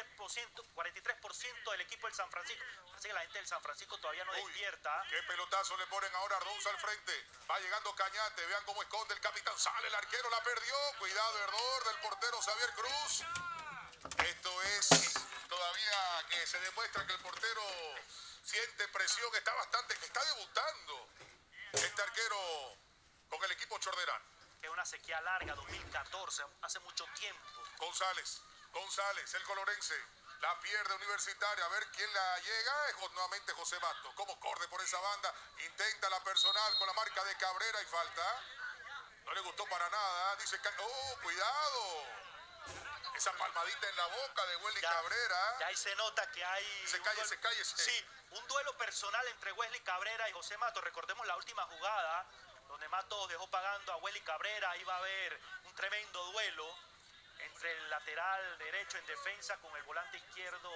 Speaker 2: 43% del equipo del San Francisco. Parece que la gente del San Francisco todavía no despierta.
Speaker 1: Qué pelotazo le ponen ahora a Ordóñez al frente. Va llegando Cañate, vean cómo esconde el capitán. Sale el arquero, la perdió. Cuidado, error del portero Xavier Cruz. Esto es todavía que se demuestra que el portero siente presión. Está debutando este arquero con el equipo chorderano.
Speaker 2: Que es una sequía larga, 2014, hace mucho tiempo.
Speaker 1: González, el colorense, la pierde Universitaria, a ver quién la llega, es nuevamente José Mato, como corre por esa banda, intenta la personal con la marca de Cabrera y falta, no le gustó para nada, dice, oh, cuidado, esa palmadita en la boca de Wesley Cabrera.
Speaker 2: Ya ahí se nota que hay...
Speaker 1: Cállese.
Speaker 2: Sí, un duelo personal entre Wesley Cabrera y José Mato, recordemos la última jugada, donde Matos dejó pagando a Wesley Cabrera. Ahí va a haber un tremendo duelo entre el lateral derecho en defensa con el volante izquierdo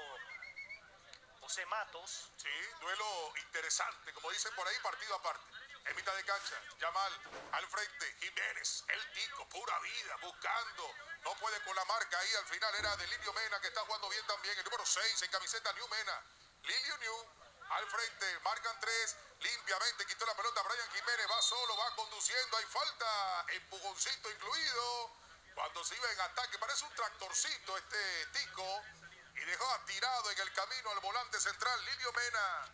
Speaker 2: José Matos.
Speaker 1: Sí, duelo interesante, como dicen por ahí, partido aparte. En mitad de cancha, Yamal al frente, Jiménez, el tico, pura vida, buscando. No puede con la marca ahí, al final era de Lilio Mena, que está jugando bien también. El número 6 en camiseta, New Mena. Lilio New. Al frente, marcan 3, limpiamente quitó la pelota Brian Jiménez, va solo, va conduciendo, hay falta, empujoncito incluido, cuando se iba en ataque, parece un tractorcito este tico, y dejó atirado en el camino al volante central, Lilio Mena.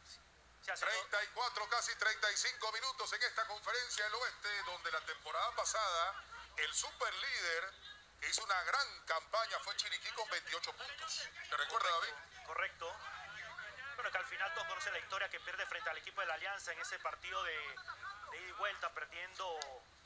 Speaker 1: 34, casi 35 minutos en esta conferencia del oeste, donde la temporada pasada, el super líder que hizo una gran campaña fue Chiriquí con 28 puntos. ¿Te recuerda, David?
Speaker 2: Correcto. Bueno, que al final todos conocen la historia que pierde frente al equipo de la Alianza en ese partido de ida y vuelta, perdiendo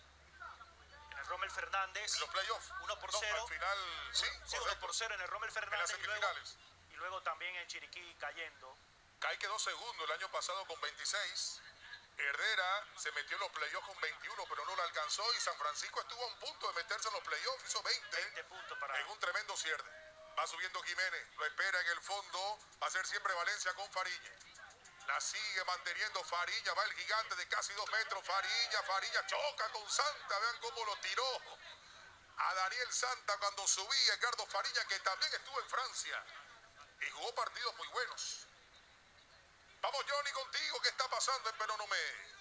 Speaker 2: en el Rommel Fernández.
Speaker 1: En los playoffs.
Speaker 2: 1-0.
Speaker 1: Al final, sí.
Speaker 2: Sí, 1-0 en el Rommel Fernández.
Speaker 1: En las semifinales.
Speaker 2: Y luego también en Chiriquí cayendo.
Speaker 1: Cae quedó segundo el año pasado con 26. Herrera se metió en los playoffs con 21, pero no lo alcanzó. Y San Francisco estuvo a un punto de meterse en los playoffs, hizo 20
Speaker 2: puntos para...
Speaker 1: en un tremendo cierre. Va subiendo Jiménez, lo espera en el fondo, va a ser siempre Valencia con Fariña. La sigue manteniendo Fariña, va el gigante de casi 2 metros, Fariña choca con Santa, vean cómo lo tiró a Daniel Santa cuando subía Edgardo Fariña, que también estuvo en Francia y jugó partidos muy buenos. Vamos, Johnny, contigo, ¿qué está pasando en Peronomé?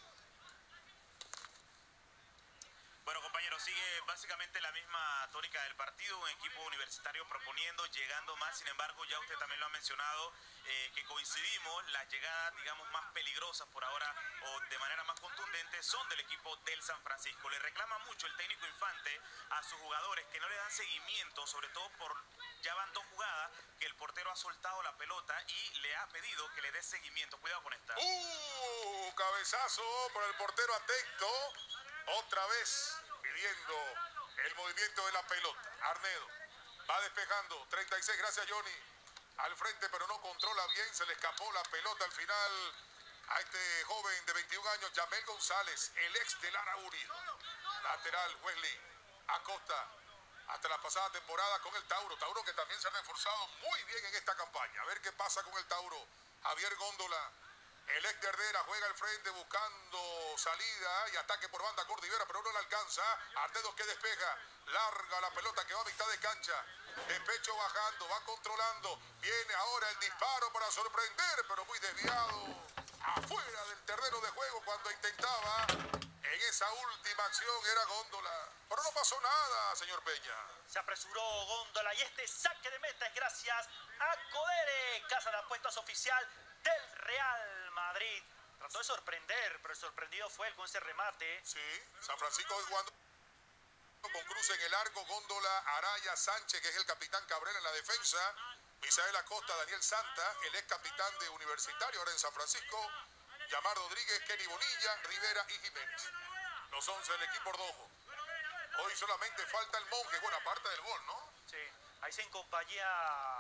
Speaker 3: Bueno, compañeros, sigue básicamente la misma tónica del partido, un equipo universitario proponiendo, llegando más, sin embargo, ya usted también lo ha mencionado, que coincidimos, las llegadas, digamos, más peligrosas por ahora, o de manera más contundente, son del equipo del San Francisco. Le reclama mucho el técnico Infante a sus jugadores que no le dan seguimiento, sobre todo por, ya van 2 jugadas, que el portero ha soltado la pelota y le ha pedido que le dé seguimiento. Cuidado con esta.
Speaker 1: Cabezazo por el portero atento. Otra vez pidiendo el movimiento de la pelota. Arnedo va despejando. 36, gracias Johnny. Al frente, pero no controla bien. Se le escapó la pelota al final a este joven de 21 años, Yamel González, el ex de Lara Unido. Lateral, Wesley Acosta. Hasta la pasada temporada con el Tauro. Tauro que también se ha reforzado muy bien en esta campaña. A ver qué pasa con el Tauro. Javier Góndola. El ex de Herrera juega al frente buscando salida y ataque por banda Cordivera, pero no le alcanza. Arnedo que despeja, larga la pelota que va a mitad de cancha. De pecho bajando, va controlando. Viene ahora el disparo para sorprender, pero muy desviado. Afuera del terreno de juego cuando intentaba. En esa última acción era Góndola. Pero no pasó nada, señor Peña.
Speaker 2: Se apresuró Góndola y este saque de meta es gracias a Codere, casa de apuestas oficial del Real Madrid. Trató de sorprender, pero el sorprendido fue él con ese remate.
Speaker 1: Sí, San Francisco jugando con Cruz en el arco, Góndola, Araya, Sánchez, que es el capitán Cabrera en la defensa, Misael Acosta, Daniel Santa, el ex capitán de Universitario, ahora en San Francisco, Yamar Rodríguez, Kenny Bonilla, Rivera y Jiménez. Los 11 del equipo ordojo. Hoy solamente falta el Monje, bueno, aparte del gol, ¿no?
Speaker 2: Sí, ahí se en compañía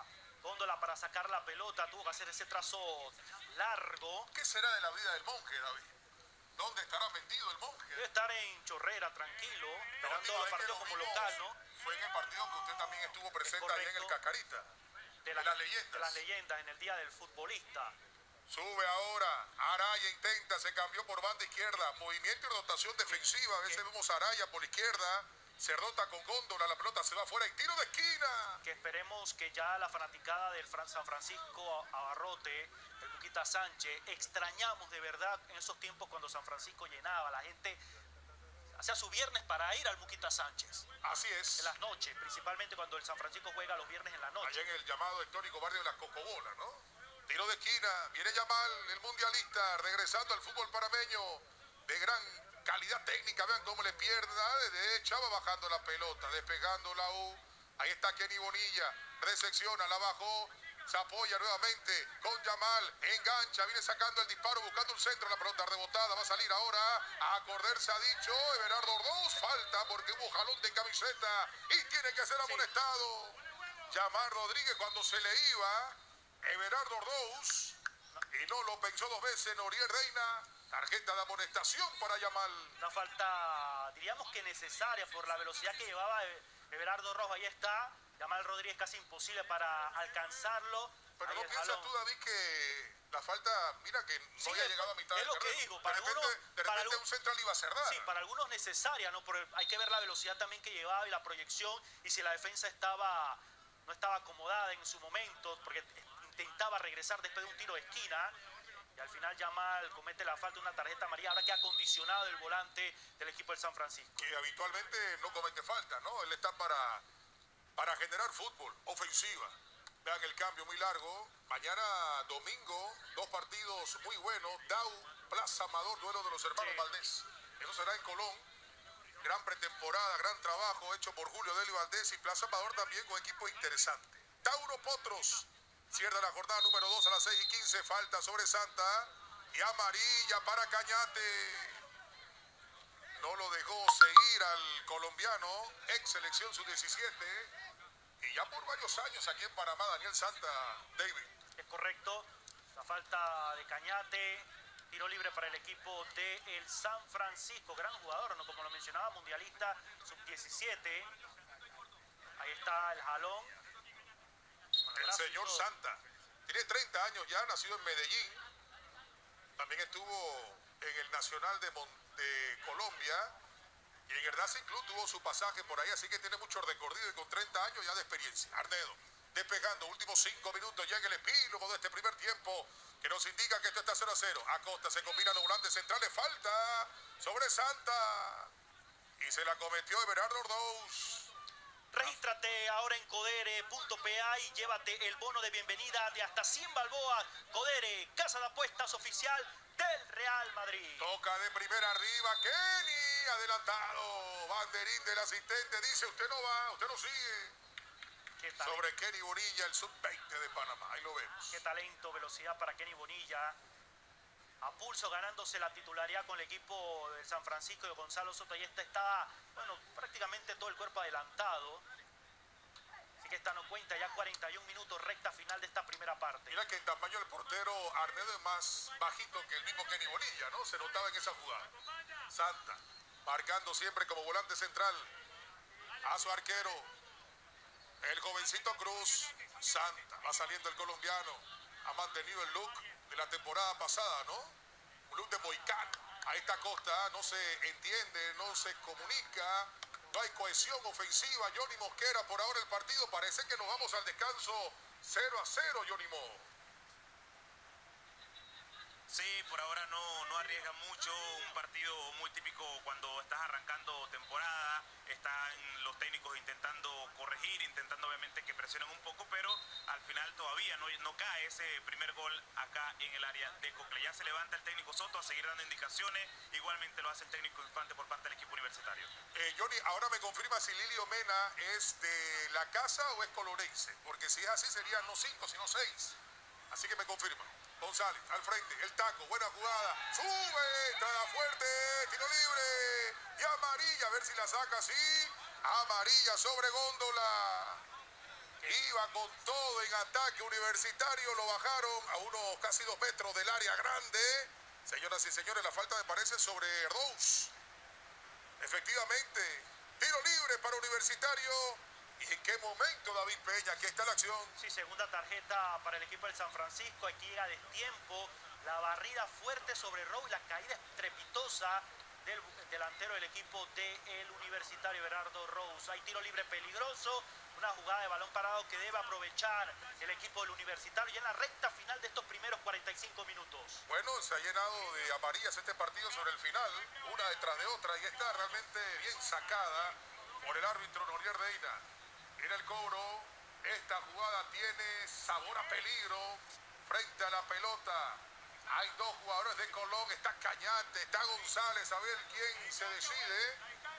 Speaker 2: Góndola para sacar la pelota, tuvo que hacer ese trazo largo.
Speaker 1: ¿Qué será de la vida del monje, David? ¿Dónde estará metido el monje?
Speaker 2: Debe estar en Chorrera, tranquilo, esperando el partido como local, ¿no?
Speaker 1: Fue en el partido que usted también estuvo presente ahí en el Cacarita.
Speaker 2: De
Speaker 1: las leyendas.
Speaker 2: De las leyendas en el Día del Futbolista.
Speaker 1: Sube ahora, Araya intenta, se cambió por banda izquierda, movimiento y rotación defensiva, a veces vemos a Araya por la izquierda, se rota con Góndola, la pelota se va afuera y tiro de esquina.
Speaker 2: Que esperemos que ya la fanaticada del San Francisco abarrote, el Muquita Sánchez, extrañamos de verdad en esos tiempos cuando San Francisco llenaba, la gente hacía su viernes para ir al Muquita Sánchez.
Speaker 1: Así es.
Speaker 2: En las noches, principalmente cuando el San Francisco juega los viernes en la noche.
Speaker 1: Allá en el llamado histórico barrio de las Cocobolas, ¿no? Tiro de esquina, viene Yamal, el mundialista, regresando al fútbol panameño, de gran calidad técnica, vean cómo le pierda, de derecha va bajando la pelota, despegando la U, ahí está Kenny Bonilla, resecciona, la bajó, se apoya nuevamente con Yamal, engancha, viene sacando el disparo, buscando un centro, la pelota rebotada, va a salir ahora, a correr se ha dicho, Everardo Ordóñez, falta porque hubo jalón de camiseta y tiene que ser amonestado. Yamal Rodríguez cuando se le iba, Everardo Ordóñez, y no lo pensó dos veces, Noriel Reina, tarjeta de amonestación para Yamal.
Speaker 2: Una falta, diríamos que necesaria por la velocidad que llevaba Everardo Rojo, ahí está. Yamal Rodríguez casi imposible para alcanzarlo.
Speaker 1: Pero
Speaker 2: ahí
Speaker 1: ¿no piensas tú, David, que la falta, mira que no había llegado a mitad
Speaker 2: del
Speaker 1: terreno?
Speaker 2: Es lo que digo, para
Speaker 1: de repente un central iba a cerrar.
Speaker 2: Sí, para algunos necesaria, ¿no? Pero hay que ver la velocidad también que llevaba y la proyección, y si la defensa no estaba acomodada en su momento, porque intentaba regresar después de un tiro de esquina, y al final Yamal comete la falta, una tarjeta amarilla, ahora que ha condicionado el volante del equipo del San Francisco.
Speaker 1: Que habitualmente no comete falta, ¿no? Él está para generar fútbol, ofensiva. Vean el cambio muy largo. Mañana domingo, dos partidos muy buenos. Dau, Plaza Amador, duelo de los hermanos Valdés. Eso será en Colón. Gran pretemporada, gran trabajo hecho por Julio Delio Valdés y Plaza Amador también con equipo interesante. Tauro Potros cierra la jornada número 2 a las 6:15. Falta sobre Santa y amarilla para Cañate. No lo dejó seguir al colombiano, ex selección sub-17. Y ya por varios años aquí en Panamá, Daniel Santa, David.
Speaker 2: Es correcto, la falta de Cañate, tiro libre para el equipo del San Francisco, gran jugador, ¿no? Como lo mencionaba, mundialista sub-17. Ahí está el jalón.
Speaker 1: Bueno, el señor Santa, tiene 30 años ya, nacido en Medellín. También estuvo en el Nacional de Colombia. Y en el Racing Club tuvo su pasaje por ahí, así que tiene mucho recorrido y con 30 años ya de experiencia. Arnedo, despejando, últimos 5 minutos ya en el epílogo de este primer tiempo, que nos indica que esto está 0-0. Acosta se combina los volantes centrales, falta sobre Santa. Y se la cometió Everardo Ordóñez.
Speaker 2: Regístrate ahora en codere.pa y llévate el bono de bienvenida de hasta 100 balboas. Codere, casa de apuestas oficial del Real Madrid.
Speaker 1: Toca de primera arriba, Kenny, adelantado. Banderín del asistente, dice, usted no va, usted no sigue. Sobre Kenny Bonilla, el sub-20 de Panamá, ahí lo vemos.
Speaker 2: Qué talento, velocidad para Kenny Bonilla. A pulso ganándose la titularidad con el equipo de San Francisco de Gonzalo Soto. Y está, bueno, prácticamente todo el cuerpo adelantado. Así que esta no cuenta, ya 41 minutos, recta final de esta primera parte.
Speaker 1: Mira que en tamaño el portero Arnedo es más bajito que el mismo Kenny Bonilla, ¿no? Se notaba en esa jugada. Santa, marcando siempre como volante central a su arquero. El jovencito Cruz. Santa, va saliendo el colombiano. Ha mantenido el look de la temporada pasada, ¿no? Un look de moicano. Ahí está Costa, no se entiende, no se comunica. No hay cohesión ofensiva. Johnny Mosquera, por ahora el partido parece que nos vamos al descanso 0-0, Johnny Mo.
Speaker 3: Sí, por ahora no arriesga mucho, un partido muy típico cuando estás arrancando temporada, están los técnicos intentando corregir, intentando obviamente que presionen un poco, pero al final todavía no cae ese primer gol acá en el área de Cocle. Ya se levanta el técnico Soto a seguir dando indicaciones, igualmente lo hace el técnico Infante por parte del equipo universitario.
Speaker 1: Johnny, ahora me confirma si Lilio Mena es de la casa o es colorense, porque si es así serían no 5, sino 6. Así que me confirma. González, al frente, el taco, buena jugada, sube, entrada fuerte, tiro libre, y amarilla, a ver si la saca así, amarilla sobre Góndola. Iba con todo en ataque Universitario, lo bajaron a unos casi 2 metros del área grande. Señoras y señores, la falta me parece sobre Rose. Efectivamente, tiro libre para Universitario. ¿Y en qué momento, David Peña? Aquí está la acción.
Speaker 2: Sí, segunda tarjeta para el equipo del San Francisco. Aquí llega a destiempo. La barrida fuerte sobre Rowe, la caída estrepitosa del delantero del equipo del Universitario, Everardo Rose. Hay tiro libre peligroso. Una jugada de balón parado que debe aprovechar el equipo del Universitario ya en la recta final de estos primeros 45 minutos.
Speaker 1: Bueno, se ha llenado de amarillas este partido sobre el final, una detrás de otra, y está realmente bien sacada por el árbitro Norier Deina. Mira el cobro, esta jugada tiene sabor a peligro frente a la pelota. Hay 2 jugadores de Colón, está Cañate, está González, a ver quién se decide.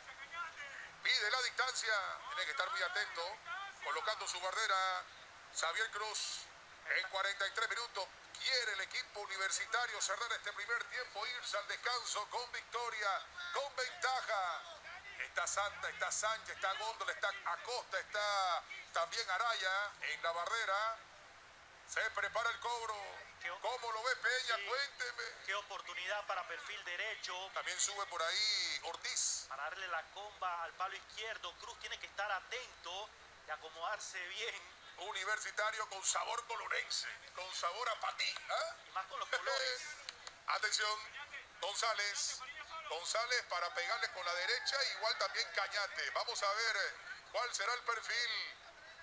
Speaker 1: Pide la distancia, tiene que estar muy atento, colocando su bandera Xavier Cruz. En 43 minutos quiere el equipo Universitario cerrar este primer tiempo, irse al descanso con victoria, con ventaja. Está Santa, está Sánchez, está Góndola, está Acosta, está también Araya en la barrera. Se prepara el cobro. ¿Cómo lo ve Peña? Sí. Cuénteme.
Speaker 2: Qué oportunidad para perfil derecho.
Speaker 1: También sube por ahí Ortiz.
Speaker 2: Para darle la comba al palo izquierdo. Cruz tiene que estar atento y acomodarse bien.
Speaker 1: Universitario con sabor colonense, con sabor a patí. ¿Eh?
Speaker 2: Y más con los colores.
Speaker 1: Atención, González. González para pegarle con la derecha, igual también Cañate. Vamos a ver cuál será el perfil.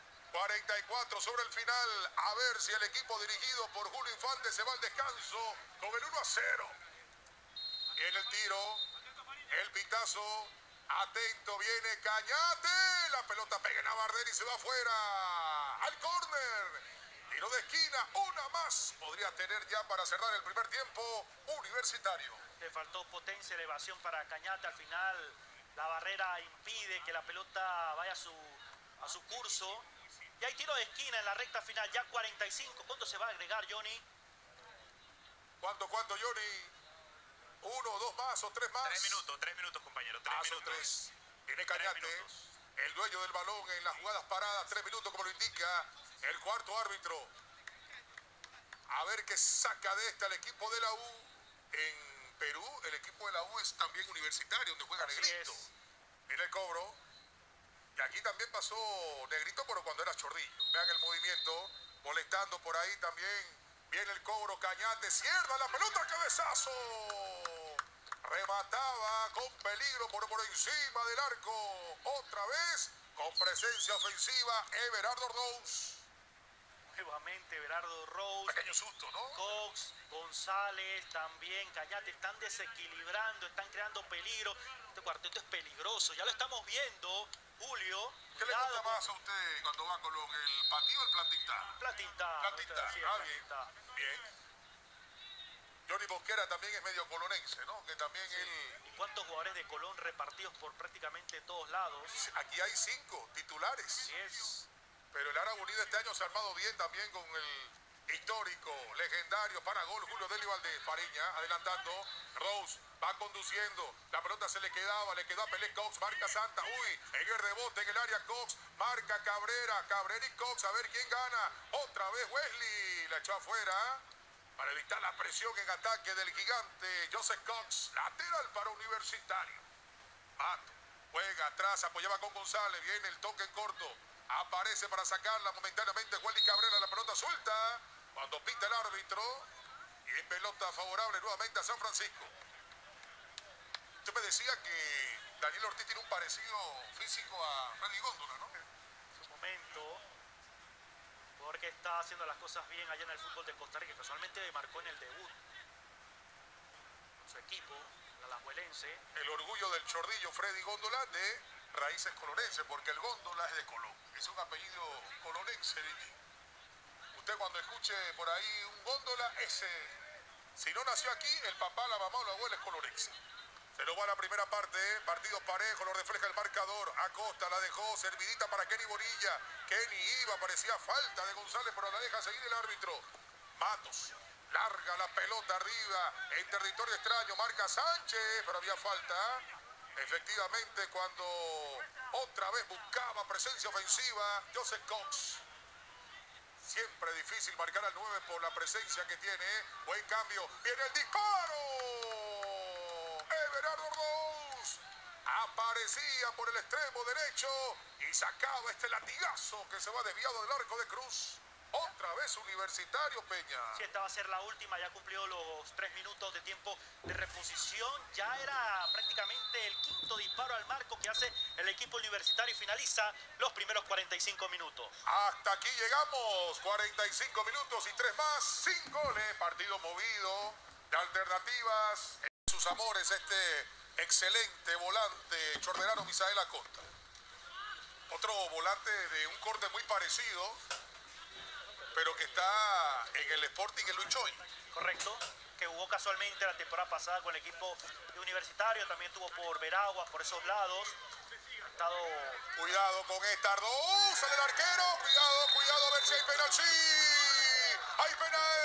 Speaker 1: 44 sobre el final. A ver si el equipo dirigido por Julio Infante se va al descanso con el 1-0. Viene el tiro, el pitazo. Atento, viene Cañate. La pelota pega en Navardera y se va afuera. Al córner. Tiro de esquina, una más. Podría tener ya para cerrar el primer tiempo Universitario.
Speaker 2: Le faltó potencia, elevación para Cañate. Al final la barrera impide que la pelota vaya a su curso. Y hay tiro de esquina en la recta final, ya 45. ¿Cuánto se va a agregar, Johnny?
Speaker 1: ¿Cuánto, Johnny? 1, 2 más o 3 más.
Speaker 3: 3 minutos, compañero. 3 minutos.
Speaker 1: 3. Viene Cañate, el dueño del balón en las jugadas paradas. 3 minutos, como lo indica el cuarto árbitro. A ver qué saca de esta el equipo de la U. En Perú, el equipo de la U es también Universitario, donde juega Negrito. Viene el cobro. Y aquí también pasó Negrito, pero cuando era Chordillo. Vean el movimiento, molestando por ahí también. Viene el cobro, Cañate, cierra la pelota, cabezazo. Remataba con peligro por encima del arco. Otra vez, con presencia ofensiva, Everardo Rose.
Speaker 2: Nuevamente Everardo Rose.
Speaker 1: Pequeño susto, ¿no?
Speaker 2: Cox, González, también Cañate, están desequilibrando, están creando peligro. Este cuarteto es peligroso, ya lo estamos viendo, Julio.
Speaker 1: ¿Qué le gusta más a usted cuando va a Colón, el patí o el plantintá?
Speaker 2: Plantintá.
Speaker 1: Plantintá, bien. Johnny Bosquera también es medio colonense, ¿no? Que también
Speaker 2: sí.
Speaker 1: él...
Speaker 2: ¿Y cuántos jugadores de Colón repartidos por prácticamente todos lados?
Speaker 1: Aquí hay 5 titulares.
Speaker 2: Así es.
Speaker 1: Pero el Árabe Unido este año se ha armado bien también con el histórico, legendario, para gol, Julio Deli Valdés. Fariña adelantando, Rose va conduciendo, la pelota se le quedó a Pelé. Cox, marca Santa, en el rebote en el área Cox, marca Cabrera y Cox, a ver quién gana. Otra vez Wesley, la echó afuera para evitar la presión en ataque del gigante Joseph Cox. Lateral para Universitario. Mato, juega atrás, apoyaba con González, viene el toque en corto. Aparece para sacarla momentáneamente Welly Cabrera, la pelota suelta cuando pita el árbitro. Y en pelota favorable nuevamente a San Francisco. Usted me decía que Daniel Ortiz tiene un parecido físico a Freddy Góndola, ¿no?
Speaker 2: En su momento, jugador que está haciendo las cosas bien allá en el fútbol de Costa Rica, casualmente marcó en el debut su equipo, el alajuelense.
Speaker 1: El orgullo del Chordillo Freddy Góndola, de raíces colonenses, porque el Góndola es de Colón. Es un apellido colonense. Usted cuando escuche por ahí un Góndola, si no nació aquí, el papá, la mamá o la abuela es colonense. Se nos va la primera parte, partido parejo, lo refleja el marcador. Acosta la dejó, servidita para Kenny Bonilla. Kenny iba, parecía falta de González, pero la deja seguir el árbitro. Matos, larga la pelota arriba, en territorio extraño, marca Sánchez, pero había falta. Efectivamente, cuando otra vez buscaba presencia ofensiva, Joseph Cox. Siempre difícil marcar al 9 por la presencia que tiene. Buen cambio. Viene el disparo. Everardo Ordóñez aparecía por el extremo derecho y sacaba este latigazo que se va desviado del arco de Cruz. Otra vez Universitario, Peña.
Speaker 2: Sí, esta va a ser la última, ya cumplió los 3 minutos de tiempo de reposición. Ya era prácticamente el quinto disparo al marco que hace el equipo universitario y finaliza los primeros 45 minutos.
Speaker 1: Hasta aquí llegamos, 45 minutos y 3 más, 5 goles, partido movido, de alternativas. En sus amores, este excelente volante chorderano Misael Acosta. Otro volante de un corte muy parecido, pero que está en el Sporting el Luchoy.
Speaker 2: Correcto, que jugó casualmente la temporada pasada con el equipo universitario, también tuvo por Veraguas, por esos lados. Ha estado...
Speaker 1: Cuidado con esta Ardón, sale el arquero, cuidado, a ver si hay penal, sí, hay penal.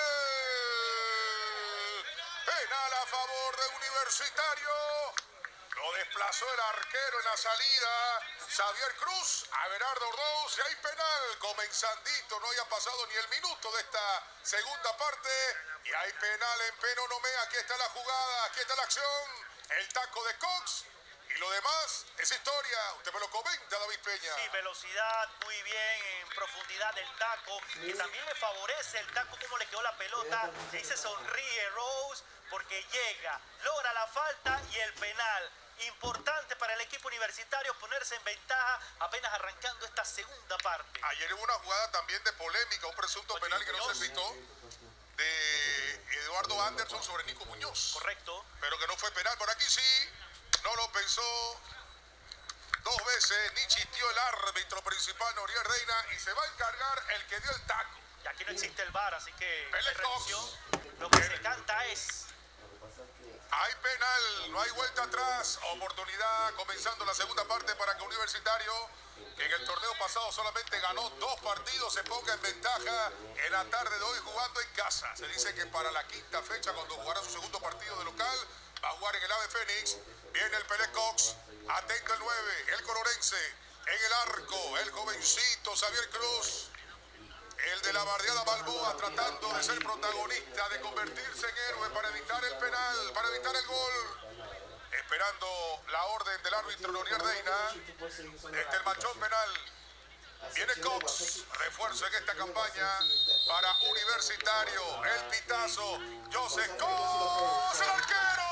Speaker 1: Penal a favor de Universitario. Lo desplazó el arquero en la salida. Xavier Cruz, a Everardo Ordóñez, si hay penal, comenzandito, no haya pasado ni el minuto de esta segunda parte. Y hay penal en Penonomé, aquí está la jugada, aquí está la acción. El taco de Cox. Y lo demás es historia. Usted me lo comenta, David Peña.
Speaker 2: Sí, velocidad, muy bien, en profundidad del taco. Que también le favorece el taco, cómo le quedó la pelota. Y ahí se sonríe Rose porque llega, logra la falta y el penal. Importante para el equipo universitario ponerse en ventaja apenas arrancando esta segunda parte.
Speaker 1: Ayer hubo una jugada también de polémica, un presunto penal que no se pitó, de Eduardo Anderson sobre Nico Muñoz.
Speaker 2: Correcto.
Speaker 1: Pero que no fue penal. Por aquí sí, no lo pensó dos veces, ni chistió el árbitro principal, Noriel Reina, y se va a encargar el que dio el taco.
Speaker 2: Y aquí no existe el VAR, así que
Speaker 1: Pelé Cox.
Speaker 2: lo que se canta es...
Speaker 1: Hay penal, no hay vuelta atrás. Oportunidad comenzando la segunda parte para que Universitario, que en el torneo pasado solamente ganó 2 partidos, se ponga en ventaja en la tarde de hoy jugando en casa. Se dice que para la quinta fecha, cuando jugará su segundo partido de local, va a jugar en el Ave Fénix. Viene el Pelé Cox, atento el 9, el colorense, en el arco, el jovencito Xavier Cruz. El de la bardeada Balboa tratando de ser protagonista, de convertirse en héroe para evitar el penal, para evitar el gol. Esperando la orden del árbitro Noriel Reina. Este el machón penal. Viene Cox, refuerzo en esta campaña para Universitario. El pitazo, Joseph Cox, el arquero.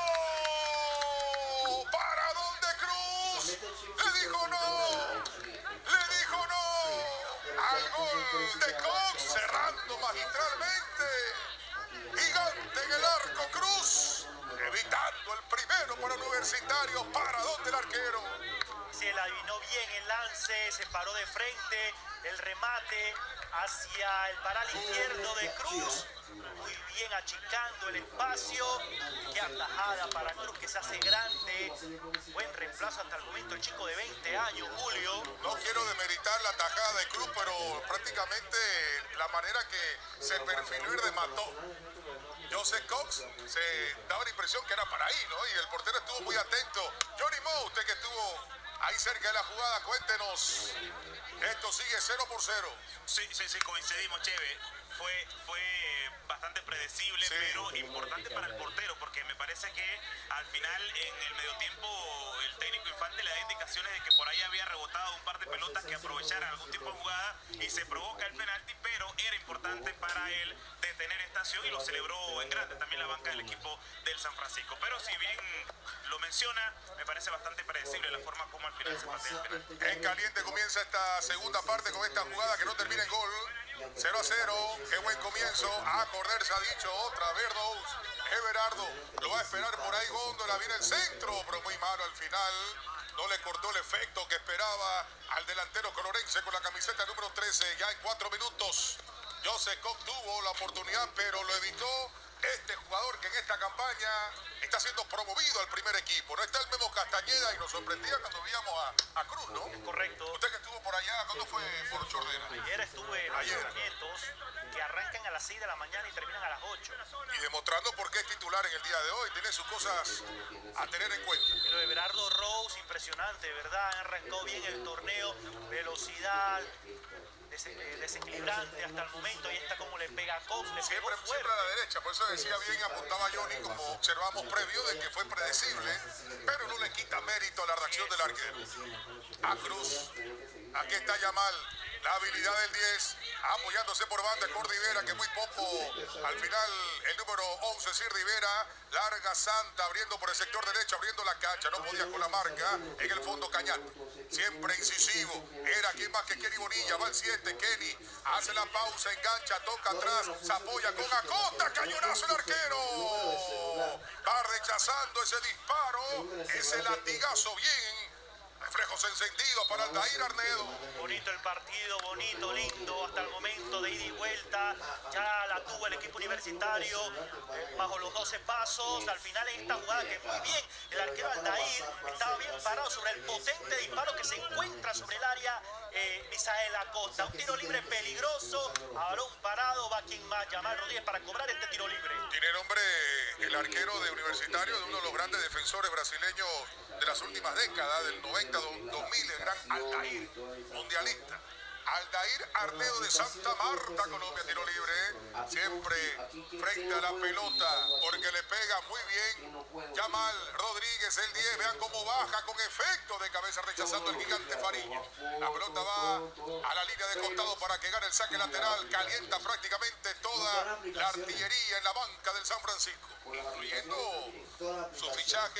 Speaker 1: ¿Para dónde Cruz? Le dijo no. Le dijo no. Al gol de Cox, cerrando magistralmente. Gigante en el arco Cruz, evitando el primero para Universitario. ¿Para dónde el arquero?
Speaker 2: Se la adivinó bien el lance, se paró de frente, el remate hacia el paral izquierdo de Cruz. Muy bien achicando el espacio. Qué atajada para Cruz, que se hace grande. Buen reemplazo hasta el momento el chico de 20 años, Julio.
Speaker 1: No quiero demeritar la tajada de Cruz, pero prácticamente la manera que se perfiló y remató Joseph Cox, se daba la impresión que era para ahí, ¿no? Y el portero estuvo muy atento. Johnny Mo, usted que estuvo ahí cerca de la jugada, cuéntenos. Esto sigue 0-0.
Speaker 3: Sí, coincidimos, Cheve. Fue bastante predecible,
Speaker 1: sí,
Speaker 3: pero importante para el portero, porque me parece que al final en el medio tiempo el técnico Infante le da indicaciones de que por ahí había rebotado un par de pelotas que aprovecharan algún tipo de jugada y se provoca el penalti, pero era importante para él detener esta acción y lo celebró en grande también la banca del equipo del San Francisco. Pero si bien lo menciona, me parece bastante predecible la forma como al final se patea el penalti.
Speaker 1: En caliente comienza esta segunda parte con esta jugada que no termina en gol. 0-0, qué buen comienzo. A correr se ha dicho otra vez Rose. Everardo lo va a esperar por ahí. Góndola, viene el centro, pero muy malo al final. No le cortó el efecto que esperaba al delantero colorense con la camiseta número 13. Ya en 4 minutos. Joseph Cox tuvo la oportunidad, pero lo evitó. Este jugador que en esta campaña está siendo promovido al primer equipo. No está el Memo Castañeda y nos sorprendía cuando veíamos a Cruz, ¿no?
Speaker 2: Es correcto.
Speaker 1: Usted que estuvo por allá, ¿cuándo fue por Chordera?
Speaker 2: Ayer estuve en los entrenamientos que arrancan a las 6 de la mañana y terminan a las 8.
Speaker 1: Y demostrando por qué es titular en el día de hoy. Tiene sus cosas a tener en cuenta.
Speaker 2: Y lo de Everardo Rose, impresionante, ¿verdad? Han arrancado bien el torneo, velocidad, desequilibrante hasta el momento. Y está como le pega a Cox, le pegó
Speaker 1: Siempre
Speaker 2: fuerte.
Speaker 1: a la derecha, por eso decía bien, apuntaba Johnny, como observamos previo, de que fue predecible, pero no le quita mérito a la reacción del arquero. A Cruz, aquí está Yamal, la habilidad del 10, apoyándose por banda con Rivera, que muy poco, al final el número 11, sí, Rivera, larga Santa, abriendo por el sector derecho, abriendo la cancha, no podía con la marca, en el fondo Cañat, siempre incisivo, era quien más que Kenny Bonilla, va al 7, Kenny, hace la pausa, engancha, toca atrás, se apoya con Acosta, cañonazo el arquero, va rechazando ese disparo, ese latigazo bien. Reflejos encendidos para Aldair Arnedo.
Speaker 2: Bonito el partido, bonito, lindo, hasta el momento de ida y vuelta. Ya la tuvo el equipo universitario bajo los 12 pasos. Al final en esta jugada que muy bien el arquero Aldair estaba bien parado sobre el potente disparo que se encuentra sobre el área. Misael Acosta, un tiro libre peligroso, a balón parado, va quien más, Yamal Rodríguez para cobrar este tiro libre.
Speaker 1: Tiene nombre el arquero de Universitario, de uno de los grandes defensores brasileños de las últimas décadas, del 90-2000, el gran Aldair, mundialista. Aldair Arnedo de Santa Marta, Colombia, tiro libre, siempre frente a la pelota, porque le pega muy bien Yamal Rodríguez, el 10, vean cómo baja con efecto de cabeza rechazando el gigante Fariña. La pelota va a la línea de costado para que gane el saque lateral, calienta prácticamente toda la artillería en la banca del San Francisco, incluyendo su fichaje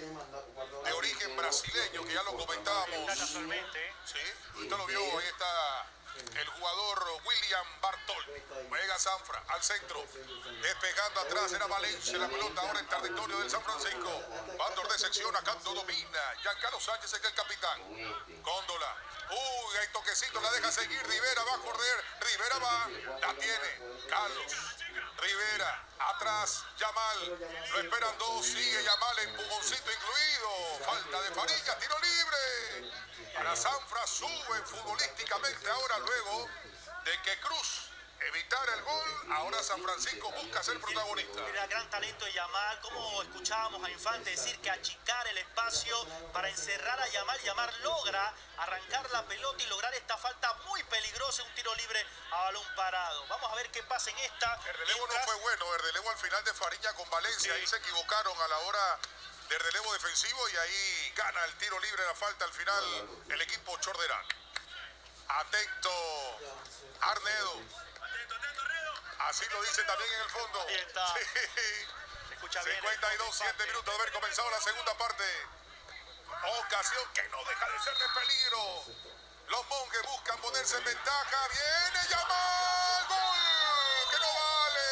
Speaker 1: de origen brasileño, que ya lo comentábamos. Sí, usted lo vio, ahí está el jugador William Bartol. Juega Sanfra al centro, despejando atrás, era Valencia la pelota, ahora en territorio del San Francisco. Bandor de sección, Acando domina, Giancarlo Sánchez es el capitán. Cóndola, uy, hay toquecito, la deja seguir, Rivera va a correr, Rivera va, la tiene, Carlos. Rivera, atrás, Yamal, lo esperan dos, sigue Yamal, empujoncito incluido, falta de Fariña, tiro libre. Para Sanfra sube futbolísticamente ahora luego de que Cruz evitara el gol, ahora San Francisco busca ser protagonista.
Speaker 2: Era gran talento de Yamal, como escuchábamos a Infante decir que achicar el espacio para encerrar a Yamal, Yamal logra arrancar la pelota y lograr esta falta muy peligrosa, un tiro libre a balón parado. Vamos a ver qué pasa en esta.
Speaker 1: El relevo no fue bueno, el relevo al final de Fariña con Valencia, ahí se equivocaron a la hora del relevo defensivo y ahí gana el tiro libre, la falta al final el equipo Chorderán. Atento Arnedo. Así lo dice también en el fondo.
Speaker 2: Ahí está.
Speaker 1: Sí.
Speaker 2: Escucha bien.
Speaker 1: 52, 7 minutos de haber comenzado la segunda parte. Ocasión que no deja de ser de peligro. Los monjes buscan ponerse en ventaja. Viene Yamal. Gol que no vale.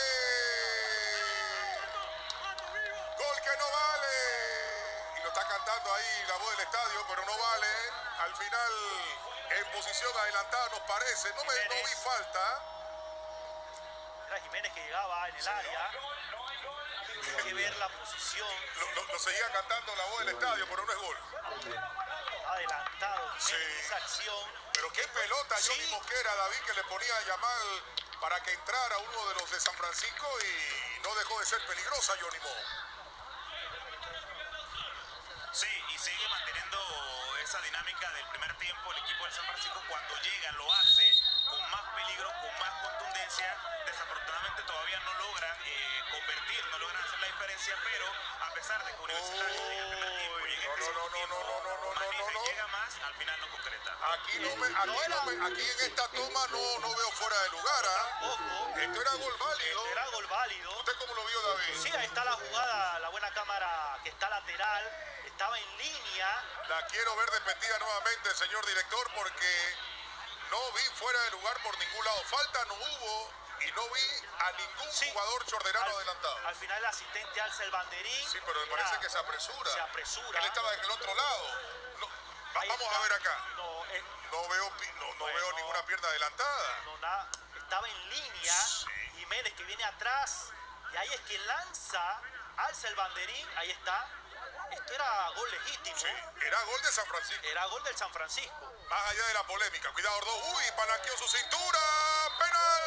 Speaker 1: Gol que no vale. Y lo está cantando ahí la voz del estadio, pero no vale. Al final, en posición adelantada nos parece. No vi falta.
Speaker 2: Era Jiménez que llegaba en el área. Hay que ver la posición.
Speaker 1: Lo seguía cantando la voz del estadio, pero no es gol.
Speaker 2: Adelantado Jiménez
Speaker 1: Sí.
Speaker 2: esa acción.
Speaker 1: Pero qué pelota Johnny Mosquera, David, que le ponía a Yamal para que entrara uno de los de San Francisco y no dejó de ser peligrosa Johnny Mo.
Speaker 3: Sí, y sigue manteniendo esa dinámica del primer tiempo el equipo del San Francisco. Cuando llega lo hace con más peligro, con más contundencia. Desafortunadamente todavía no logran convertir, no logran hacer la diferencia, pero a pesar de que Universitario llega el primer tiempo y en este segundo tiempo maneja, llega más, al final no concreta.
Speaker 1: Aquí en esta toma no veo fuera de lugar. Esto era gol válido.
Speaker 2: Era gol válido.
Speaker 1: ¿Usted cómo lo vio, David?
Speaker 2: Sí, ahí está la jugada, la buena cámara que está lateral. Estaba en línea.
Speaker 1: La quiero ver repetida nuevamente, señor director, porque no vi fuera de lugar por ningún lado. Falta no hubo y no vi a ningún jugador chorderano adelantado.
Speaker 2: Al final el asistente alza el banderín.
Speaker 1: Sí, pero me parece que se apresura.
Speaker 2: Se apresura.
Speaker 1: Él estaba en el otro lado. Vamos a ver acá. No veo ninguna pierna adelantada.
Speaker 2: Estaba en línea.
Speaker 1: Sí.
Speaker 2: Jiménez que viene atrás. Y ahí es que lanza, alza el banderín. Ahí está. Esto era gol legítimo.
Speaker 1: Sí, era gol de San Francisco.
Speaker 2: Era gol del San Francisco.
Speaker 1: Más allá de la polémica. Cuidado, Ordó. Uy, palanqueó su cintura. ¡Penal!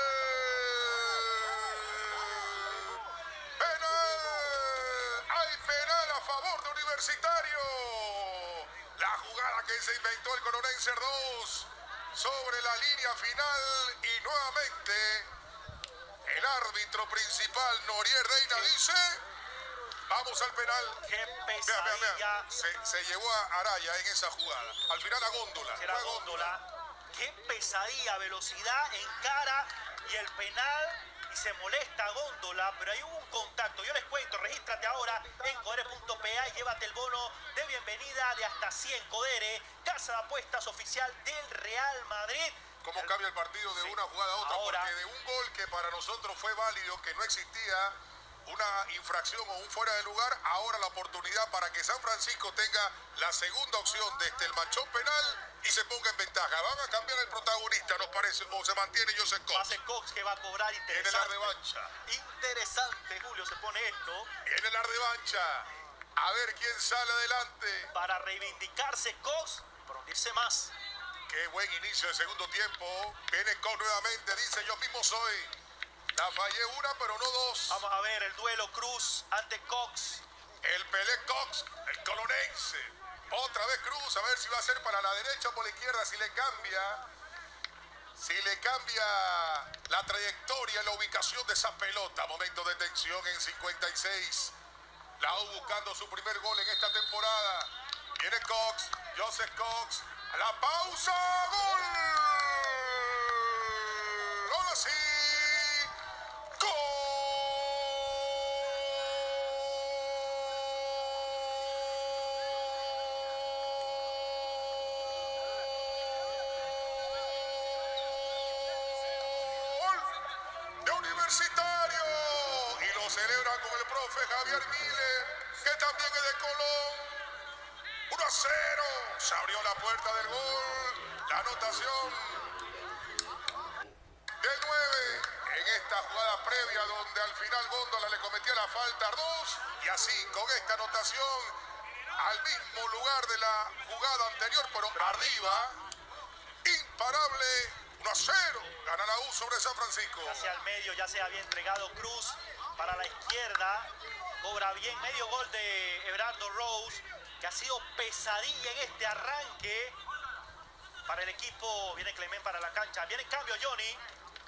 Speaker 1: ¡Penal! ¡Hay penal a favor de Universitario! La jugada que se inventó el Coronense 2. sobre la línea final y nuevamente el árbitro principal, Noriel Reina, dice: vamos al penal.
Speaker 2: Qué pesadilla.
Speaker 1: Se llevó a Araya en esa jugada. Al final a Góndola.
Speaker 2: Era Góndola. Qué pesadilla, velocidad en cara y el penal. Y se molesta Góndola, pero ahí hubo un contacto. Yo les cuento, regístrate ahora en codere.pa y llévate el bono de bienvenida de hasta 100. Codere, casa de apuestas oficial del Real Madrid.
Speaker 1: ¿Cómo cambia el partido de una jugada a otra?
Speaker 2: Ahora,
Speaker 1: porque de un gol que para nosotros fue válido, que no existía una infracción o un fuera de lugar, ahora la oportunidad para que San Francisco tenga la segunda opción desde el manchón penal y se ponga en ventaja. Van a cambiar el protagonista, nos parece, o se mantiene Joseph Cox.
Speaker 2: Va a ser Cox que va a cobrar. Interesante.
Speaker 1: Viene la revancha.
Speaker 2: Interesante, Julio, se pone esto.
Speaker 1: Viene la revancha. A ver quién sale adelante.
Speaker 2: Para reivindicarse Cox, por hundirse más.
Speaker 1: Qué buen inicio de segundo tiempo. Viene Cox nuevamente, dice: yo mismo soy. La fallé una, pero no dos.
Speaker 2: Vamos a ver el duelo Cruz ante Cox.
Speaker 1: El Pelé Cox, el colonense. Otra vez Cruz, a ver si va a ser para la derecha o por la izquierda, si le cambia la trayectoria, la ubicación de esa pelota. Momento de tensión en 56. La U buscando su primer gol en esta temporada. Viene Cox, Joseph Cox. A la pausa, gol. Ahora sí. Universitario, y lo celebra con el profe Javier Miller, que también es de Colón. 1-0, se abrió la puerta del gol, la anotación del 9 en esta jugada previa donde al final Góndola le cometía la falta a 2 y así con esta anotación al mismo lugar de la jugada anterior, pero arriba, imparable. 1-0, gana la U sobre San Francisco.
Speaker 2: Hacia el medio ya se había entregado Cruz para la izquierda. Cobra bien, medio gol de Everardo Rose, que ha sido pesadilla en este arranque para el equipo. Viene Clement para la cancha. Viene en cambio Johnny.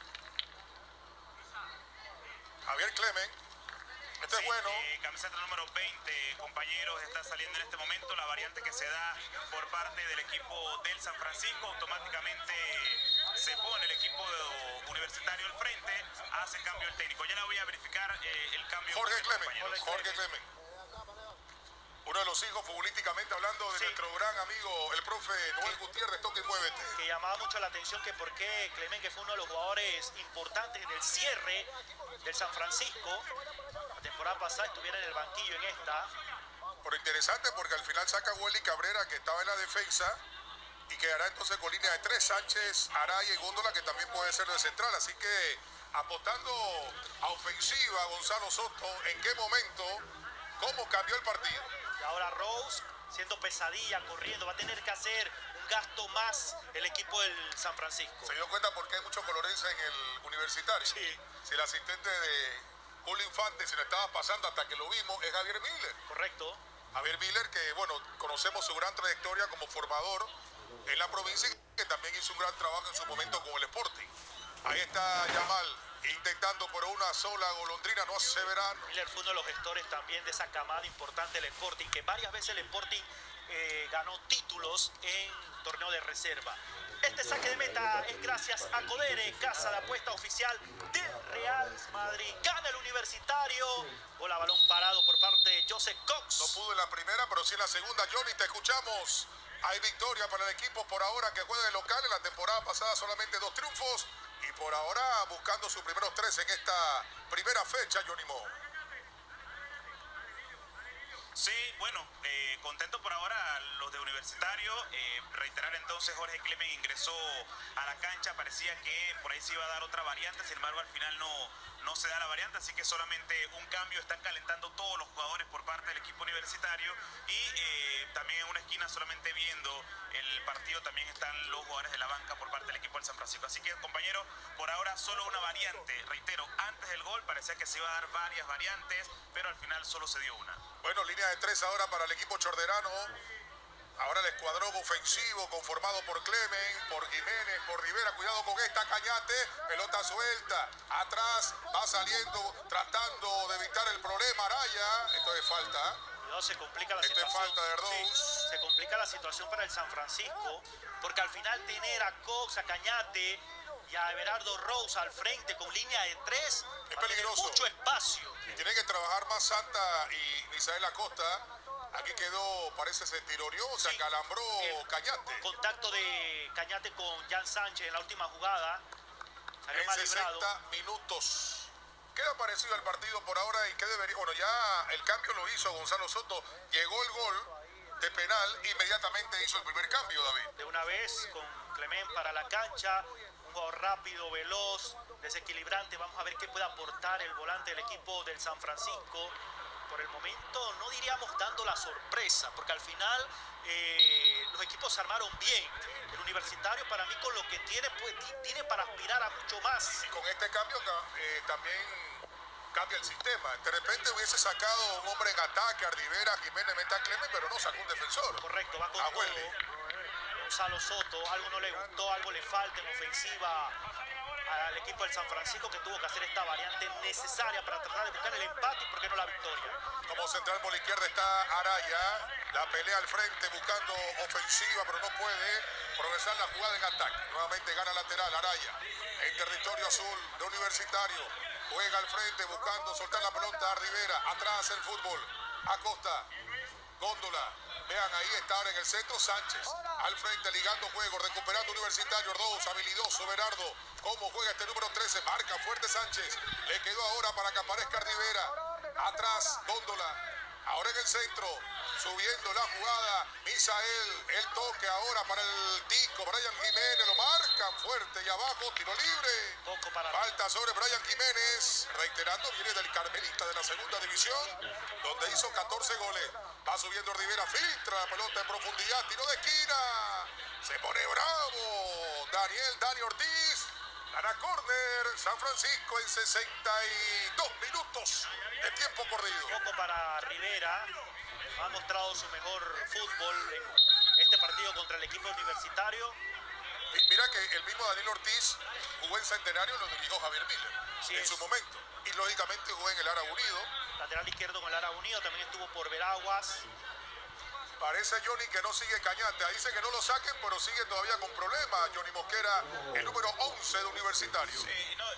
Speaker 1: Javier Clement. Este
Speaker 3: sí,
Speaker 1: es bueno.
Speaker 3: Camiseta número 20, compañeros, está saliendo en este momento la variante que se da por parte del equipo del San Francisco. Automáticamente se pone el equipo universitario al frente, hace cambio el técnico. Ya le voy a verificar el cambio.
Speaker 1: Jorge Clement. Uno de los hijos, futbolísticamente hablando, de nuestro gran amigo, el profe Noel Gutiérrez, toque y muévete.
Speaker 2: Que llamaba mucho la atención que por qué Clement, que fue uno de los jugadores importantes en el cierre del San Francisco, la temporada pasada estuviera en el banquillo en esta.
Speaker 1: Pero interesante porque al final saca Welly Cabrera, que estaba en la defensa, y quedará entonces con línea de 3, Sánchez, Araya y Góndola, que también puede ser de central. Así que apostando a ofensiva, Gonzalo Soto, ¿en qué momento? ¿Cómo cambió el partido?
Speaker 2: Y ahora Rose, siendo pesadilla, corriendo, va a tener que hacer un gasto más el equipo del San Francisco.
Speaker 1: ¿Se dio cuenta por qué hay mucho colorense en el universitario?
Speaker 2: Sí.
Speaker 1: Si el asistente de Julio Infante se lo estaba pasando hasta que lo vimos, es Javier Miller.
Speaker 2: Correcto.
Speaker 1: Javier Miller, que bueno, conocemos su gran trayectoria como formador en la provincia, que también hizo un gran trabajo en su momento con el Sporting. Ahí está Yamal, intentando por una sola golondrina, no aseverar.
Speaker 2: Miller fue uno de los gestores también de esa camada importante del Sporting, que varias veces el Sporting ganó títulos en torneo de reserva. Este saque de meta es gracias a Codere, casa de apuesta oficial del Real Madrid. Gana el Universitario. Bola, balón parado por parte de Joseph Cox.
Speaker 1: No pudo en la primera, pero sí en la segunda. Johnny, te escuchamos. Hay victoria para el equipo por ahora que juega de local. En la temporada pasada solamente 2 triunfos. Y por ahora buscando sus primeros 3 en esta primera fecha, Johnny Mo.
Speaker 3: Sí, bueno, contento por ahora los de Universitario. Reiterar entonces, Jorge Clement ingresó a la cancha, parecía que por ahí se iba a dar otra variante, sin embargo al final no se da la variante, así que solamente un cambio. Están calentando todos los jugadores por parte del equipo universitario y también en una esquina solamente viendo el partido también están los jugadores de la banca por parte del equipo del San Francisco. Así que, compañeros, por ahora solo una variante. Reitero, antes del gol parecía que se iba a dar varias variantes, pero al final solo se dio una.
Speaker 1: Bueno, línea de 3 ahora para el equipo chorderano. Ahora el escuadrón ofensivo conformado por Clemen, por Jiménez, por Rivera. Cuidado con esta, Cañate. Pelota suelta. Atrás va saliendo, tratando de evitar el problema. Araya. Esto es falta.
Speaker 2: No, se complica la
Speaker 1: Esto es
Speaker 2: situación.
Speaker 1: falta de Erdous.
Speaker 2: Sí, se complica la situación para el San Francisco, porque al final tener a Cox, a Cañate y a Everardo Rose al frente con línea de 3
Speaker 1: Es
Speaker 2: va a tener
Speaker 1: peligroso.
Speaker 2: mucho espacio.
Speaker 1: Y tiene que trabajar más Santa y Misael Acosta. Aquí quedó, parece se tironeó, se
Speaker 2: Sí.
Speaker 1: acalambró
Speaker 2: El
Speaker 1: Cañate.
Speaker 2: contacto de Cañate con Jan Sánchez en la última jugada. Salió
Speaker 1: En
Speaker 2: mal
Speaker 1: 60
Speaker 2: librado.
Speaker 1: minutos. Queda parecido al partido por ahora y que debería... Bueno, ya el cambio lo hizo Gonzalo Soto. Llegó el gol de penal, inmediatamente hizo el primer cambio, David.
Speaker 2: De una vez con Clement para la cancha. Un jugador rápido, veloz, desequilibrante. Vamos a ver qué puede aportar el volante del equipo del San Francisco. Por el momento no diríamos dando la sorpresa, porque al final los equipos se armaron bien. El Universitario para mí con lo que tiene, pues, tiene para aspirar a mucho más.
Speaker 1: Y con este cambio también cambia el sistema. De repente hubiese sacado un hombre en ataque, Ardivera, Jiménez, meta a Clemen, pero no sacó un defensor.
Speaker 2: Correcto, va con
Speaker 1: A
Speaker 2: todo.
Speaker 1: Welly.
Speaker 2: Gonzalo Soto, algo no le gustó, algo le falta en ofensiva al equipo del San Francisco, que tuvo que hacer esta variante necesaria para tratar de buscar el empate y por qué no la victoria.
Speaker 1: Como central por la izquierda está Araya. La pelea al frente buscando ofensiva, pero no puede progresar la jugada en ataque. Nuevamente gana lateral Araya. En territorio azul de Universitario. Juega al frente buscando soltar la pelota a Rivera. Atrás el fútbol. Acosta. Góndola. Vean, ahí está ahora en el centro Sánchez. Al frente ligando juego, recuperando Universitario. Erdous, habilidoso Berardo. ¿Cómo juega este número 13? Marca fuerte Sánchez. Le quedó ahora para que aparezca Rivera. Atrás, Góndola. Ahora en el centro, subiendo la jugada, Misael, el toque ahora para el Tico, Brian Jiménez, lo marcan fuerte y abajo, tiro libre.
Speaker 2: Poco para
Speaker 1: Falta sobre Brian Jiménez, reiterando, viene del Carmelita de la segunda división, donde hizo 14 goles. Va subiendo Rivera, filtra la pelota en profundidad, tiro de esquina, se pone bravo, Dani Ortiz. Gana córner, San Francisco en 62 minutos de tiempo corrido.
Speaker 2: poco para Rivera. Ha mostrado su mejor fútbol en este partido contra el equipo universitario.
Speaker 1: Mira que el mismo Daniel Ortiz jugó en Centenario, lo dirigió Javier Miller
Speaker 2: Así
Speaker 1: en
Speaker 2: es.
Speaker 1: su momento. Y lógicamente jugó en el Ara Unido.
Speaker 2: Lateral izquierdo con el Ara Unido, también estuvo por Veraguas.
Speaker 1: Parece Johnny que no sigue Cañate. Dice que no lo saquen, pero sigue todavía con problemas. Johnny Mosquera, el número 11 de Universitario.
Speaker 3: Sí, no,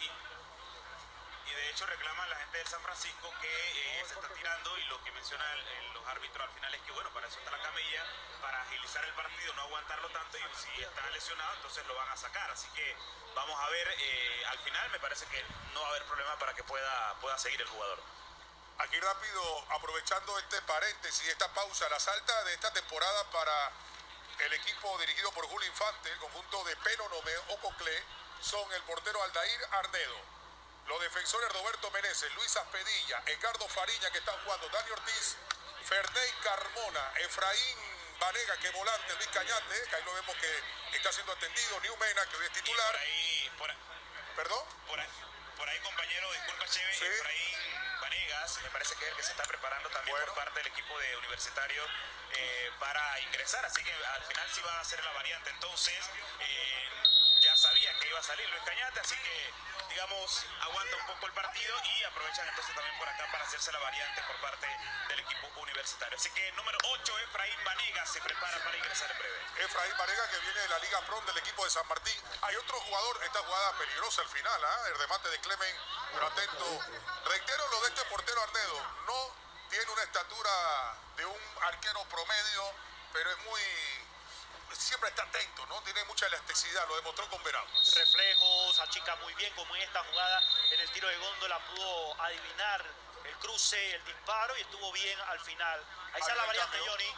Speaker 3: y de hecho reclaman la gente del San Francisco que se está tirando, y lo que mencionan los árbitros al final es que bueno, para eso está la camilla, para agilizar el partido, no aguantarlo tanto, y si está lesionado entonces lo van a sacar. Así que vamos a ver, al final me parece que no va a haber problema para que pueda seguir el jugador.
Speaker 1: Aquí rápido, aprovechando este paréntesis, esta pausa, la salta de esta temporada para el equipo dirigido por Julio Infante, el conjunto de Penonome Ococlé, son el portero Aldair Arnedo, los defensores Roberto Meneses, Luis Aspedilla, Edgardo Fariña, que están jugando, Dani Ortiz, Ferney Carmona, Efraín Vanega, que volante, Luis Cañate, que ahí lo vemos que está siendo atendido, Niumena, que hoy es titular. ¿Perdón?
Speaker 3: Por ahí, compañero, disculpa, Cheve,
Speaker 1: Sí.
Speaker 3: Efraín Vanegas, me parece que es el que se está preparando también
Speaker 1: Bueno.
Speaker 3: por parte del equipo de Universitario para ingresar, así que al final sí va a ser la variante. Entonces, ya sabía que iba a salir Luis Cañate, así que, digamos, aguanta un poco el partido y aprovechan entonces también por acá para hacerse la variante por parte del equipo universitario. Así que número 8, Efraín Vanegas, se prepara para ingresar en breve.
Speaker 1: Efraín Vanega, que viene de la Liga Pro del equipo de San Martín. Hay otro jugador, esta jugada peligrosa al final, el remate de Clemen, pero atento. Reitero lo de este portero Arnedo, no tiene una estatura de un arquero promedio, pero es muy... siempre está atento, ¿no? Tiene mucha elasticidad, lo demostró con Veraguas.
Speaker 2: Reflejos, achica muy bien, como en esta jugada en el tiro de góndola pudo adivinar el cruce, el disparo, y estuvo bien al final. Ahí está la variante, Johnny.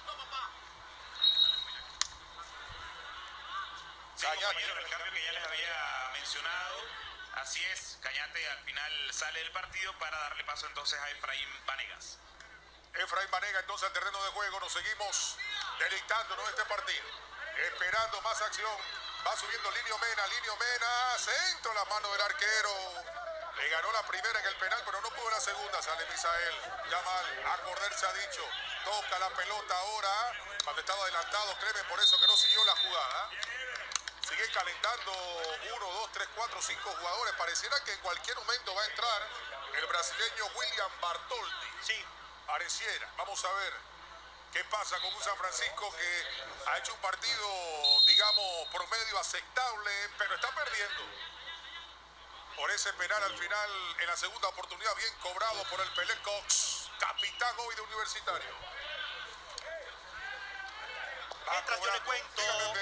Speaker 3: Sí, compañero, el cambio que ya les había mencionado, así es, Cañate al final sale del partido para darle paso entonces a Efraín Vanegas.
Speaker 1: Efraín Vanega entonces al terreno de juego, nos seguimos deleitándonos este partido, esperando más acción. Va subiendo Linio Mena, centro la mano del arquero. Le ganó la primera en el penal, pero no pudo la segunda. Sale Misael, ya mal, a correr se ha dicho. Toca la pelota ahora cuando estaba adelantado Clemen, por eso que no siguió la jugada. Sigue calentando 1, 2, 3, 4, 5 jugadores. Pareciera que en cualquier momento va a entrar el brasileño William Bartoldi.
Speaker 2: Sí.
Speaker 1: Pareciera. Vamos a ver qué pasa con un San Francisco que ha hecho un partido, digamos, promedio aceptable, pero está perdiendo. Por ese penal al final, en la segunda oportunidad, bien cobrado por el Pelé Cox, capitán hoy de Universitario.
Speaker 2: Mientras yo le cuento,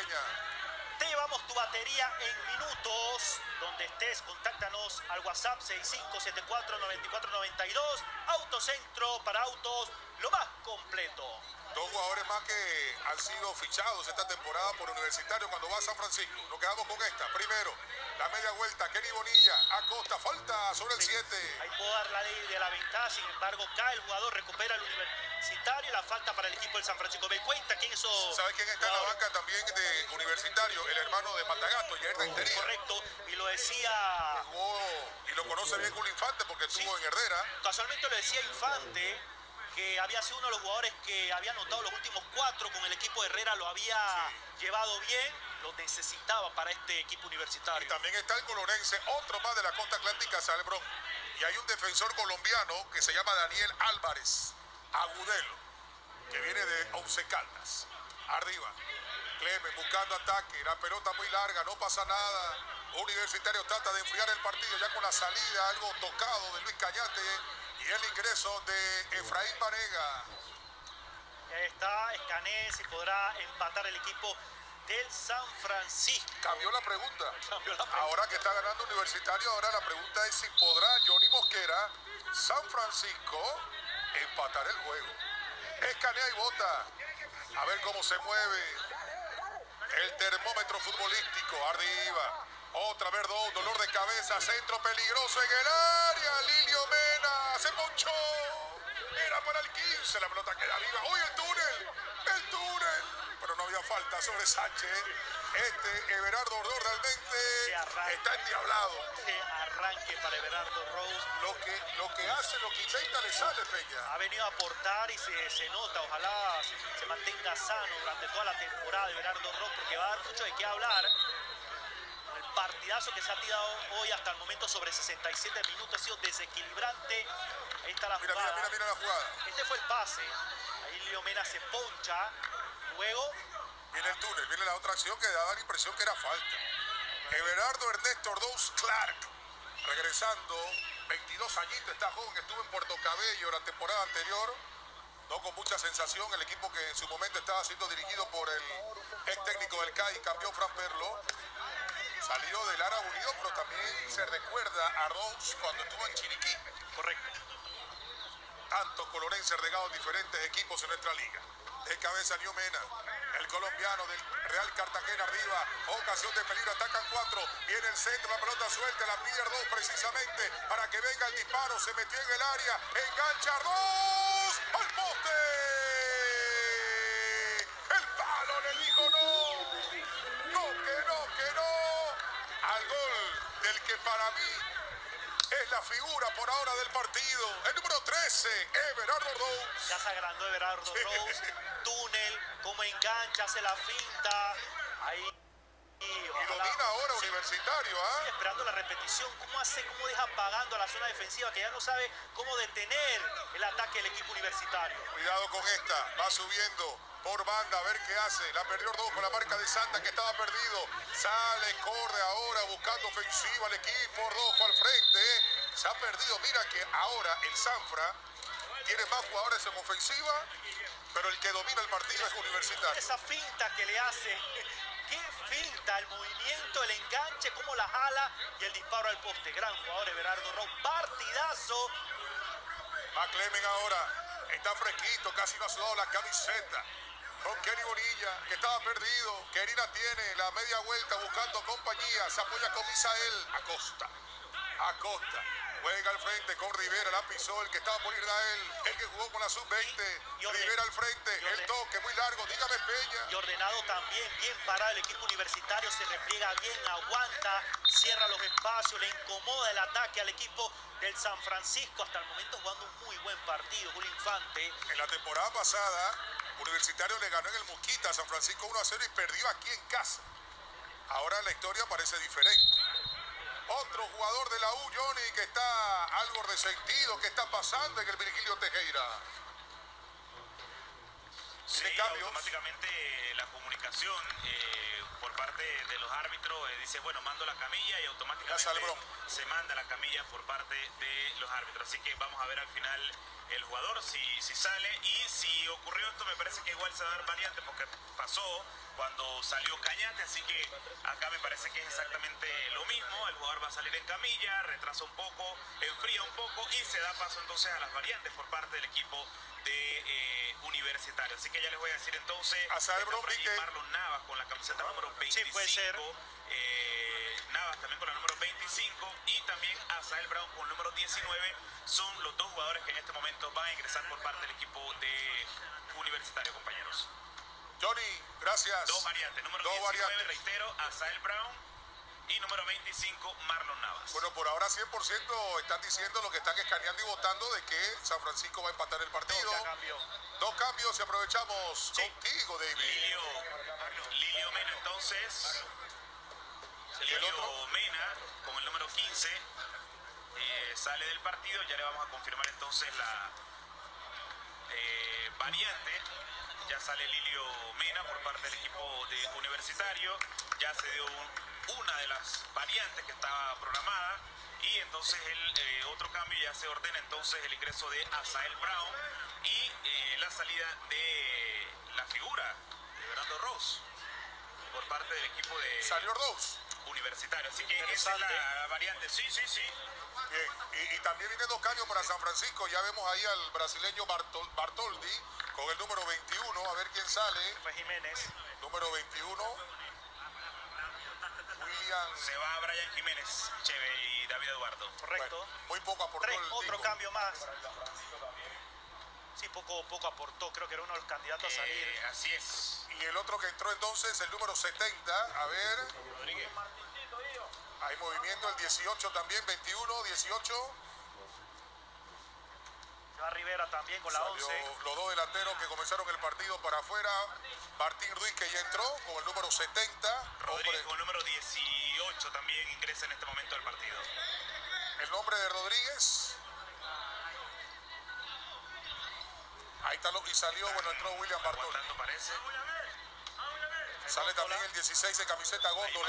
Speaker 2: te llevamos tu batería en minutos. Donde estés, contáctanos al WhatsApp 6574-9492. Autocentro para autos, lo más completo.
Speaker 1: Dos jugadores más que han sido fichados esta temporada por Universitario cuando va a San Francisco. Nos quedamos con esta. Primero, la media vuelta, Kenny Bonilla, Acosta, falta sobre el 7.
Speaker 2: Ahí puedo dar la ley de la ventaja, sin embargo, cae el jugador, recupera el Universitario, la falta para el equipo del San Francisco. ¿Me cuenta quién eso?
Speaker 1: ¿Sabe quién está en la banca también de Universitario? El hermano de Matagato, Jair Rentería.
Speaker 2: Correcto, y lo decía...
Speaker 1: Y lo conoce bien Julio Infante porque estuvo en Herrera.
Speaker 2: Casualmente lo decía Infante, que había sido uno de los jugadores que había anotado los últimos 4 con el equipo de Herrera, lo había llevado bien, lo necesitaba para este equipo universitario.
Speaker 1: Y también está el colonense, otro más de la costa atlántica, Salbrón. Y hay un defensor colombiano que se llama Daniel Álvarez Agudelo, que viene de Once Caldas. Arriba, Clemen buscando ataque, la pelota muy larga, no pasa nada. Universitario trata de enfriar el partido ya con la salida, algo tocado de Luis Cañate. Y el ingreso de Efraín Vanega.
Speaker 2: Y ahí está, Escané, si podrá empatar el equipo del San Francisco.
Speaker 1: Cambió la pregunta. Ahora que está ganando Universitario, ahora la pregunta es si podrá Johnny Mosquera, San Francisco, empatar el juego. Escanea y bota. A ver cómo se mueve el termómetro futbolístico. Arriba. Otra vez dolor de cabeza, centro peligroso en el área. Lilio Mena se ponchó. Era para el 15, la pelota queda viva. ¡Uy, el túnel! ¡El túnel! Pero no había falta sobre Sánchez. Everardo Ordóñez realmente está endiablado.
Speaker 2: Que arranque para Everardo Rose.
Speaker 1: Lo que hace, lo que intenta, le sale, Peña.
Speaker 2: Ha venido a aportar y se nota. Ojalá se mantenga sano durante toda la temporada de Everardo Rose, porque va a dar mucho de qué hablar. El partidazo que se ha tirado hoy hasta el momento sobre 67 minutos ha sido desequilibrante. Ahí está la jugada.
Speaker 1: Mira la jugada.
Speaker 2: Este fue el pase. Ahí Lilio Mena se poncha. Luego
Speaker 1: viene el túnel, viene la otra acción que da la impresión que era falta. Everardo Ernesto Ordóñez Clark, regresando, 22 añitos, está joven, estuvo en Puerto Cabello la temporada anterior. No con mucha sensación, el equipo que en su momento estaba siendo dirigido por el ex técnico del CAI, campeón Fran Perlo. Salió del Árabe Unido, pero también se recuerda a Rose cuando estuvo en Chiriquí.
Speaker 2: Correcto.
Speaker 1: Tantos colonenses regados en diferentes equipos en nuestra liga. De cabeza Lilio Mena, el colombiano del Real Cartagena arriba. Ocasión de peligro, atacan 4. Viene el centro, la pelota suelta, la pide Ardós precisamente para que venga el disparo. Se metió en el área, engancha Ardós al poste. El palo le dijo no. Que no. Al gol del que para mí es la figura por ahora del partido. El número 13, Everardo Ordóñez.
Speaker 2: Ya se agrandó Everardo Rose. Túnel, como engancha, hace la finta. Ahí.
Speaker 1: Y domina ahora Universitario, ¿ah?
Speaker 2: Sí, esperando la repetición. ¿Cómo hace? ¿Cómo deja pagando a la zona defensiva? Que ya no sabe cómo detener el ataque del equipo universitario.
Speaker 1: Cuidado con esta. Va subiendo por banda, a ver qué hace. La perdió Ordóñez con la marca de Santa, que estaba perdido. Sale, corre ahora buscando ofensiva al equipo. Ordóñez al frente. Se ha perdido. Mira que ahora el Sanfra tiene más jugadores en ofensiva, pero el que domina el partido es Universitario.
Speaker 2: Esa finta que le hace. Qué finta, el movimiento, el enganche, cómo la jala y el disparo al poste. Gran jugador Everardo Rose. Partidazo.
Speaker 1: Va Clemen ahora. Está fresquito, casi no ha sudado la camiseta. Con Kenny Bonilla, que estaba perdido. Kenny la tiene, la media vuelta buscando compañía. Se apoya con Misael Acosta. Juega al frente con Rivera, la pisó, el que estaba por Israel, el que jugó con la sub-20. Rivera al frente, el toque muy largo, dígame Peña.
Speaker 2: Y ordenado también, bien parado el equipo universitario, se repliega bien, aguanta, cierra los espacios, le incomoda el ataque al equipo del San Francisco. Hasta el momento jugando un muy buen partido, Julio Infante.
Speaker 1: En la temporada pasada, Universitario le ganó en el Musquita a San Francisco 1-0 y perdió aquí en casa. Ahora la historia parece diferente. Otro jugador de la U, Johnny, que está algo resentido. ¿Qué está pasando en el Virgilio Tejera?
Speaker 3: Sí, automáticamente la comunicación por parte de los árbitros dice, bueno, mando la camilla y automáticamente se manda la camilla por parte de los árbitros. Así que vamos a ver al final el jugador si sale, y si ocurrió esto me parece que igual se va a dar variante porque pasó cuando salió Cañate, así que acá me parece que es exactamente lo mismo. El jugador va a salir en camilla, retrasa un poco, enfría un poco y se da paso entonces a las variantes por parte del equipo de Universitario. Así que ya les voy a decir entonces, Marlon Navas con la camiseta número 25,
Speaker 2: sí, puede ser.
Speaker 3: Navas también con la número 25 y también Azael Brown con el número 19, son los dos jugadores que en este momento van a ingresar por parte del equipo de Universitario, compañeros.
Speaker 1: Johnny, gracias.
Speaker 3: Dos variantes, número 19, reitero, Azael Brown, y número 25, Marlon Navas.
Speaker 1: Bueno, por ahora 100% están diciendo lo que están escaneando y votando de que San Francisco va a empatar el partido. Dos cambios y aprovechamos contigo, David.
Speaker 3: Lilio Mena, entonces. Lilio Mena, con el número 15, sale del partido. Ya le vamos a confirmar entonces la variante. Ya sale Lilio Mena por parte del equipo de Universitario. Ya se dio una de las variantes que estaba programada. Y entonces el otro cambio ya se ordena entonces el ingreso de Azael Brown y la salida de la figura de Fernando Ross por parte del equipo de
Speaker 1: Salió Ross
Speaker 3: Universitario. Así que esa es la variante. Sí.
Speaker 1: Bien. Y también vienen dos cambios para San Francisco. Ya vemos ahí al brasileño Bartoldi con el número 21. A ver quién sale.
Speaker 2: Fue Jiménez.
Speaker 1: Número 21.
Speaker 3: Se va a Brian Jiménez, Cheve y David Eduardo.
Speaker 2: Correcto.
Speaker 1: Bueno, muy poco aportó el
Speaker 2: otro cambio más. Sí, poco aportó. Creo que era uno de los candidatos a salir.
Speaker 3: Así es.
Speaker 1: Y el otro que entró entonces, el número 70. A ver.
Speaker 3: Rodríguez.
Speaker 1: Hay movimiento, el 18 también, 21, 18.
Speaker 2: Va Rivera también con la 11.
Speaker 1: Los dos delanteros que comenzaron el partido para afuera. Martín Ruiz, que ya entró con el número 70.
Speaker 3: Rodríguez con el número 18 también ingresa en este momento al partido.
Speaker 1: El nombre de Rodríguez. Ahí está, y salió, bueno, entró William Bartol.
Speaker 3: Parece.
Speaker 1: Sale también el 16 de camiseta Góndola.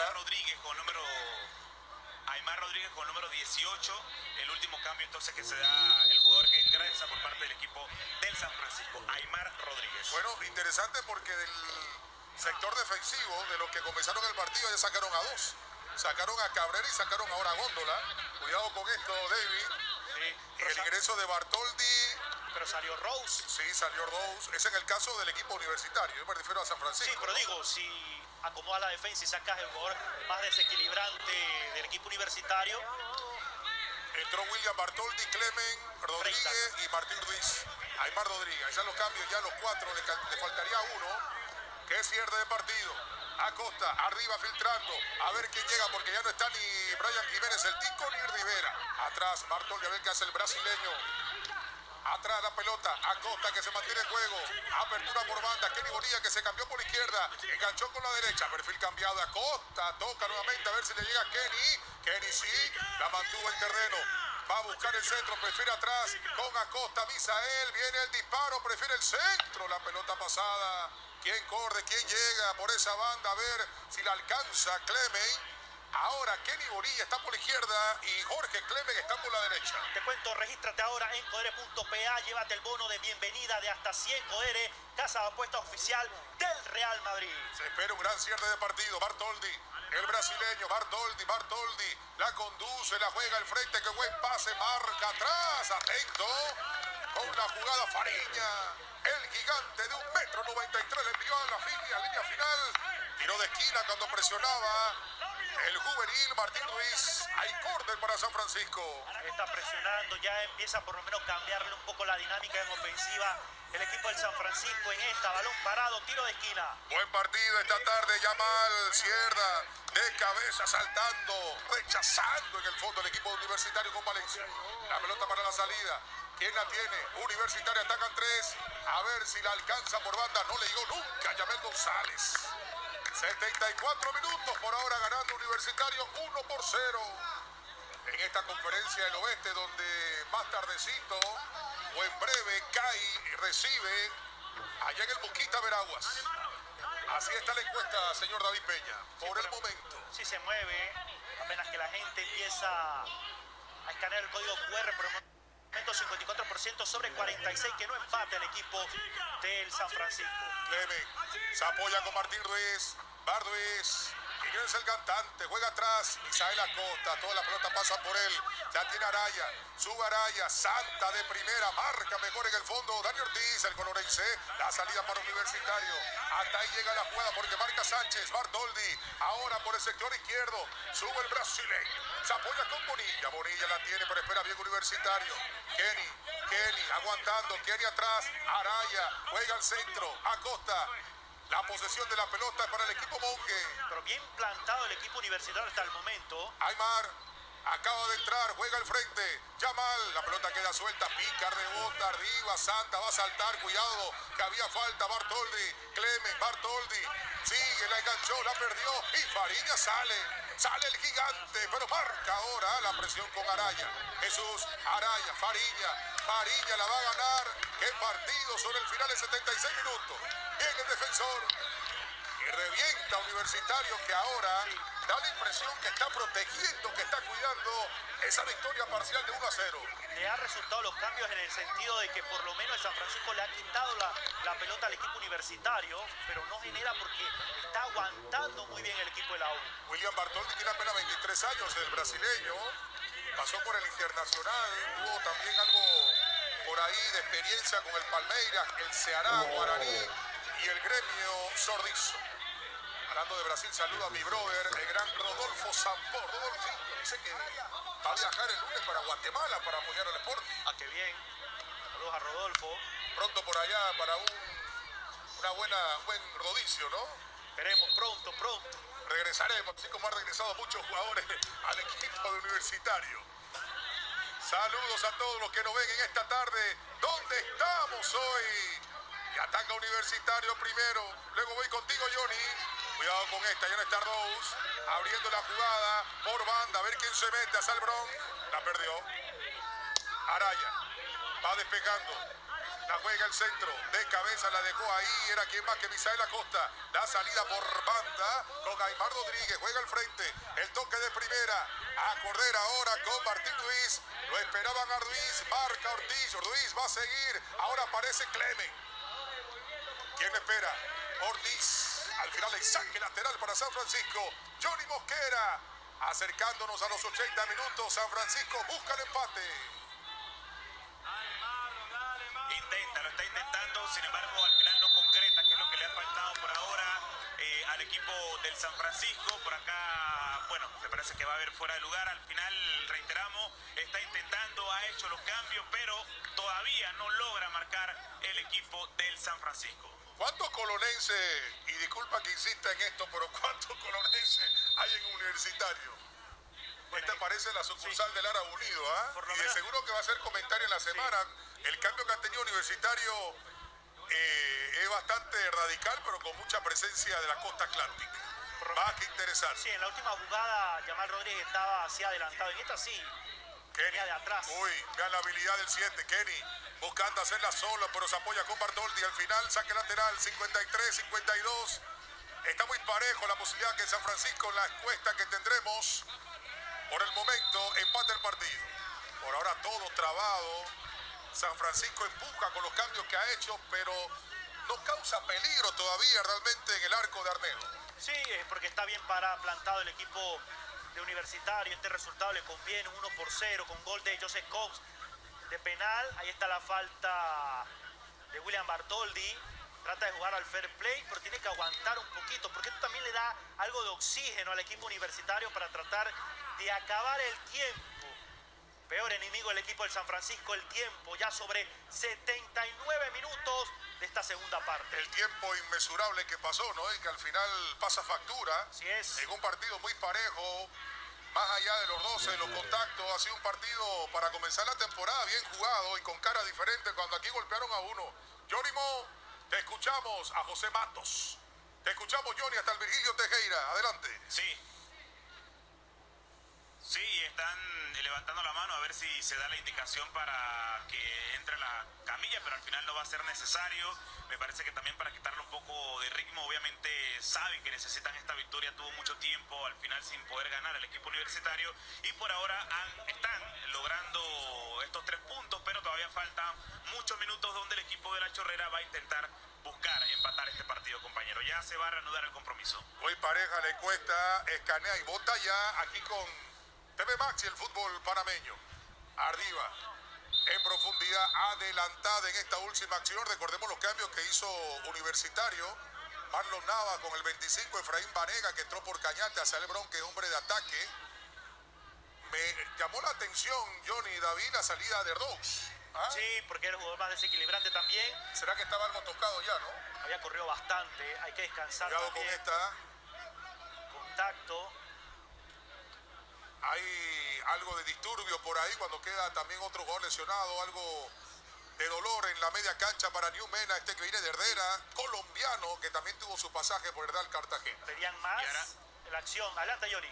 Speaker 3: Aymar Rodríguez con el número 18, el último cambio entonces que se da el jugador que ingresa por parte del equipo del San Francisco, Aymar Rodríguez.
Speaker 1: Bueno, interesante porque del sector defensivo, de los que comenzaron el partido, ya sacaron a dos. Sacaron a Cabrera y sacaron ahora a Góndola. Cuidado con esto, David.
Speaker 2: Sí,
Speaker 1: el ingreso de Bartoldi.
Speaker 2: Pero salió Rose.
Speaker 1: Sí, salió Rose. Es en el caso del equipo universitario. Yo me refiero a San Francisco.
Speaker 2: Sí, pero digo, si acomoda la defensa y sacas el jugador más desequilibrante del equipo universitario.
Speaker 1: Entró William Bartoldi, Clemen Rodríguez y Martín Ruiz. Aymar Rodríguez. Están los cambios ya, los cuatro. Le faltaría uno. Que cierre de partido. Acosta, arriba filtrando. A ver quién llega, porque ya no está ni Brian Jiménez, el Tico, ni Rivera. Atrás, Bartoldi, a ver qué hace el brasileño. Atrás la pelota, Acosta que se mantiene en juego. Apertura por banda, Kenny Bonilla que se cambió por la izquierda. Enganchó con la derecha, perfil cambiado. Acosta, toca nuevamente a ver si le llega a Kenny. Kenny sí, la mantuvo en terreno. Va a buscar el centro, prefiere atrás. Con Acosta, Misael, viene el disparo, prefiere el centro. La pelota pasada. ¿Quién corre? ¿Quién llega por esa banda? A ver si la alcanza Clemen. Ahora Kenny Bonilla está por la izquierda y Jorge Clemen está por la derecha.
Speaker 2: Te cuento, regístrate ahora en codere.pa, llévate el bono de bienvenida de hasta 100 Codere, casa de apuestas oficial del Real Madrid.
Speaker 1: Se espera un gran cierre de partido. Bartoldi, el brasileño, Bartoldi, la conduce, la juega al frente, que buen pase, marca atrás, atento, con la jugada Fariña, el gigante de 1,93 m, le envió a la línea final, tiró de esquina cuando presionaba el juvenil Martín Ruiz. Hay córner para San Francisco.
Speaker 2: Está presionando, ya empieza por lo menos a cambiarle un poco la dinámica en ofensiva el equipo del San Francisco en esta, balón parado, tiro de esquina.
Speaker 1: Buen partido esta tarde, Yamal, Sierra, de cabeza, saltando, rechazando en el fondo el equipo universitario con Valencia. La pelota para la salida. ¿Quién la tiene? Universitario, atacan 3. A ver si la alcanza por banda. No le llegó nunca Yamel González. 74 minutos por ahora ganando Universitario 1-0. En esta conferencia del oeste donde más tardecito o en breve cae y recibe allá en el Boquita Veraguas. Así está la encuesta, señor David Peña, por el momento.
Speaker 2: Sí se mueve, apenas que la gente empieza a escanear el código QR por el momento 54% sobre 46, que no empate el equipo del San Francisco.
Speaker 1: Clemen se apoya con Martín Ruiz, Barduiz, ingresa el cantante, juega atrás, Misael Acosta, toda la pelota pasa por él, ya tiene Araya, sube Araya, Santa de primera, marca mejor en el fondo, Dani Ortiz, el colorense, la salida para Universitario, hasta ahí llega la jugada porque marca Sánchez, Bartoldi, ahora por el sector izquierdo, sube el brasileño, se apoya con Bonilla, Bonilla la tiene pero espera bien Universitario, Kenny aguantando, Kenny atrás, Araya, juega al centro, Acosta, la posesión de la pelota para el equipo Monje.
Speaker 2: Pero bien plantado el equipo universitario hasta el momento.
Speaker 1: Aymar acaba de entrar, juega al frente. Yamal, la pelota queda suelta, pica, rebota, arriba, Santa va a saltar, cuidado, que había falta, Bartoldi, Clemen, Bartoldi, sigue, la enganchó, la perdió y Fariña sale el gigante, pero marca ahora la presión con Araya. Jesús, Araya, Fariña la va a ganar. Qué partido sobre el final de 76 minutos. Bien el defensor. Y revienta Universitario, que ahora da la impresión que está protegiendo, que está cuidando esa victoria parcial de 1-0.
Speaker 2: Le ha resultado los cambios en el sentido de que por lo menos el San Francisco le ha quitado la pelota al equipo universitario, pero no genera porque está aguantando muy bien el equipo de la U.
Speaker 1: William Bartoldi tiene apenas 23 años, el brasileño. Pasó por el Internacional, tuvo también algo por ahí de experiencia con el Palmeiras, el Ceará, Guaraní y el Gremio Sordizo. Hablando de Brasil, saludo a mi brother, el gran Rodolfo Sampor. Rodolfo dice que va a viajar el lunes para Guatemala para apoyar al Sporting.
Speaker 2: Ah, qué bien. Saludos a Rodolfo.
Speaker 1: Pronto por allá para un buen rodicio, ¿no?
Speaker 2: Esperemos, pronto.
Speaker 1: Regresaremos, así como han regresado muchos jugadores al equipo de Universitario. Saludos a todos los que nos ven en esta tarde. ¿Dónde estamos hoy? Y ataca Universitario primero. Luego voy contigo, Johnny. Cuidado con esta, ya no está Rose. Abriendo la jugada por banda. A ver quién se mete a Salbrón. La perdió. Araya. Va despejando. La juega el centro. De cabeza la dejó ahí. Era quien más que Misael Acosta. La salida por banda con Aymar Rodríguez. Juega al frente. El toque de primera. A correr ahora con Martín Ruiz. Lo esperaban a Ruiz. Marca Ortiz. Ruiz va a seguir. Ahora aparece Clemen. ¿Quién le espera? Ortiz. Al final el saque lateral para San Francisco. Johnny Mosquera. Acercándonos a los 80 minutos. San Francisco busca el empate.
Speaker 3: Lo está intentando, sin embargo al final no concreta, que es lo que le ha faltado por ahora al equipo del San Francisco. Por acá, bueno, me parece que va a haber fuera de lugar. Al final, reiteramos, está intentando, ha hecho los cambios, pero todavía no logra marcar el equipo del San Francisco.
Speaker 1: ¿Cuántos colonenses, y disculpa que insista en esto, pero cuántos colonenses hay en Universitario? Esta parece la sucursal del Árabe Unido, ¿ah? Y de seguro que va a ser comentario en la semana. Sí. El cambio que ha tenido Universitario es bastante radical, pero con mucha presencia de la costa atlántica. Más que interesante.
Speaker 2: Sí, en la última jugada, Yamal Rodríguez estaba así adelantado. En esta sí,
Speaker 1: Kenny
Speaker 2: de atrás.
Speaker 1: Uy, vean la habilidad del 7, Kenny. Buscando hacerla solo, pero se apoya con Bartoldi. Al final, saque lateral, 53-52. Está muy parejo la posibilidad que San Francisco, en la encuesta que tendremos, por el momento, empate el partido. Por ahora todo trabado. San Francisco empuja con los cambios que ha hecho, pero no causa peligro todavía realmente en el arco de Arnedo.
Speaker 2: Sí, es porque está bien plantado el equipo de Universitario. Este resultado le conviene, 1-0 con gol de Joseph Cox de penal. Ahí está la falta de William Bartoldi. Trata de jugar al fair play, pero tiene que aguantar un poquito, porque esto también le da algo de oxígeno al equipo universitario para tratar de acabar el tiempo. Peor enemigo el equipo del San Francisco, el tiempo, ya sobre 79 minutos de esta segunda parte.
Speaker 1: El tiempo inmesurable que pasó, ¿no? Y que al final pasa factura.
Speaker 2: Así es.
Speaker 1: En un partido muy parejo, más allá de los 12, los contactos, ha sido un partido para comenzar la temporada bien jugado y con cara diferente cuando aquí golpearon a uno. Johnny Mo, te escuchamos. A José Matos. Te escuchamos, Johnny, hasta el Virgilio Tejera. Adelante.
Speaker 3: Sí. Sí, están levantando la mano a ver si se da la indicación para que entre la camilla, pero al final no va a ser necesario. Me parece que también para quitarle un poco de ritmo, obviamente saben que necesitan esta victoria, tuvo mucho tiempo al final sin poder ganar el equipo universitario y por ahora están logrando estos 3 puntos, pero todavía faltan muchos minutos donde el equipo de la Chorrera va a intentar buscar empatar este partido, compañero. Ya se va a reanudar el compromiso.
Speaker 1: Hoy pareja le cuesta, escanea y vota ya aquí con TV Max y el fútbol panameño. Arriba, en profundidad, adelantada en esta última acción. Recordemos los cambios que hizo Universitario. Marlon Nava con el 25, Efraín Vanega que entró por Cañate hacia Lebrón, que es hombre de ataque. Me llamó la atención, Johnny David, la salida de Rose. ¿Ah?
Speaker 2: Sí, porque era el jugador más desequilibrante también.
Speaker 1: ¿Será que estaba algo tocado ya, no?
Speaker 2: Había corrido bastante, hay que descansar.
Speaker 1: Cuidado
Speaker 2: también.
Speaker 1: con esta.
Speaker 2: Contacto.
Speaker 1: Hay algo de disturbio por ahí cuando queda también otro jugador lesionado, algo de dolor en la media cancha para New Mena, este que viene de Herrera, colombiano, que también tuvo su pasaje por el Real Cartagena.
Speaker 2: Pedían más en la acción. Adelante, Johnny.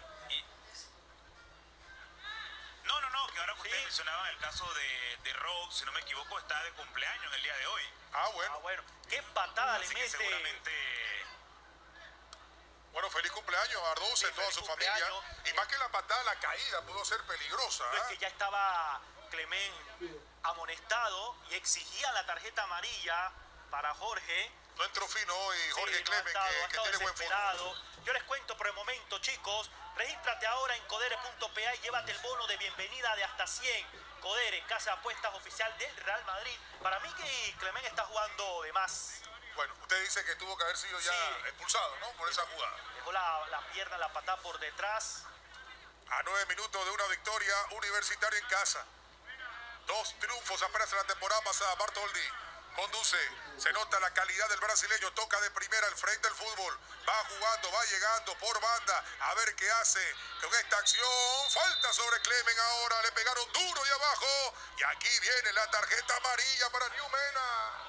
Speaker 3: No, que ahora que ustedes mencionaban el caso de Rogue, si no me equivoco, está de cumpleaños en el día de hoy.
Speaker 1: Ah, bueno.
Speaker 2: Ah, bueno. Qué patada
Speaker 3: Así
Speaker 2: le
Speaker 3: que
Speaker 2: mete.
Speaker 3: seguramente...
Speaker 1: Bueno, feliz cumpleaños a Ardoce,
Speaker 2: Sí,
Speaker 1: toda
Speaker 2: feliz
Speaker 1: su
Speaker 2: cumpleaños.
Speaker 1: familia. Y más que la patada, la caída pudo ser peligrosa.
Speaker 2: No, es
Speaker 1: ¿Ah?
Speaker 2: que ya estaba Clement amonestado y exigía la tarjeta amarilla para Jorge.
Speaker 1: No entró fino hoy Jorge
Speaker 2: Sí,
Speaker 1: Clemen,
Speaker 2: no ha
Speaker 1: que
Speaker 2: estado
Speaker 1: tiene buen
Speaker 2: desesperado.
Speaker 1: fútbol.
Speaker 2: Yo les cuento por el momento, chicos. Regístrate ahora en codere.pa y llévate el bono de bienvenida de hasta 100. Codere, casa de apuestas oficial del Real Madrid. Para mí que Clement está jugando de más.
Speaker 1: Bueno, usted dice que tuvo que haber sido ya
Speaker 2: Sí.
Speaker 1: expulsado, ¿no? Por esa jugada.
Speaker 2: Dejó la pierna, la patada por detrás.
Speaker 1: A 9 minutos de una victoria universitaria en casa. 2 triunfos apenas en la temporada pasada. Bartoldi conduce. Se nota la calidad del brasileño. Toca de primera al frente del fútbol. Va jugando, va llegando por banda. A ver qué hace con esta acción. Falta sobre Clemen ahora. Le pegaron duro y abajo. Y aquí viene la tarjeta amarilla para New Mena.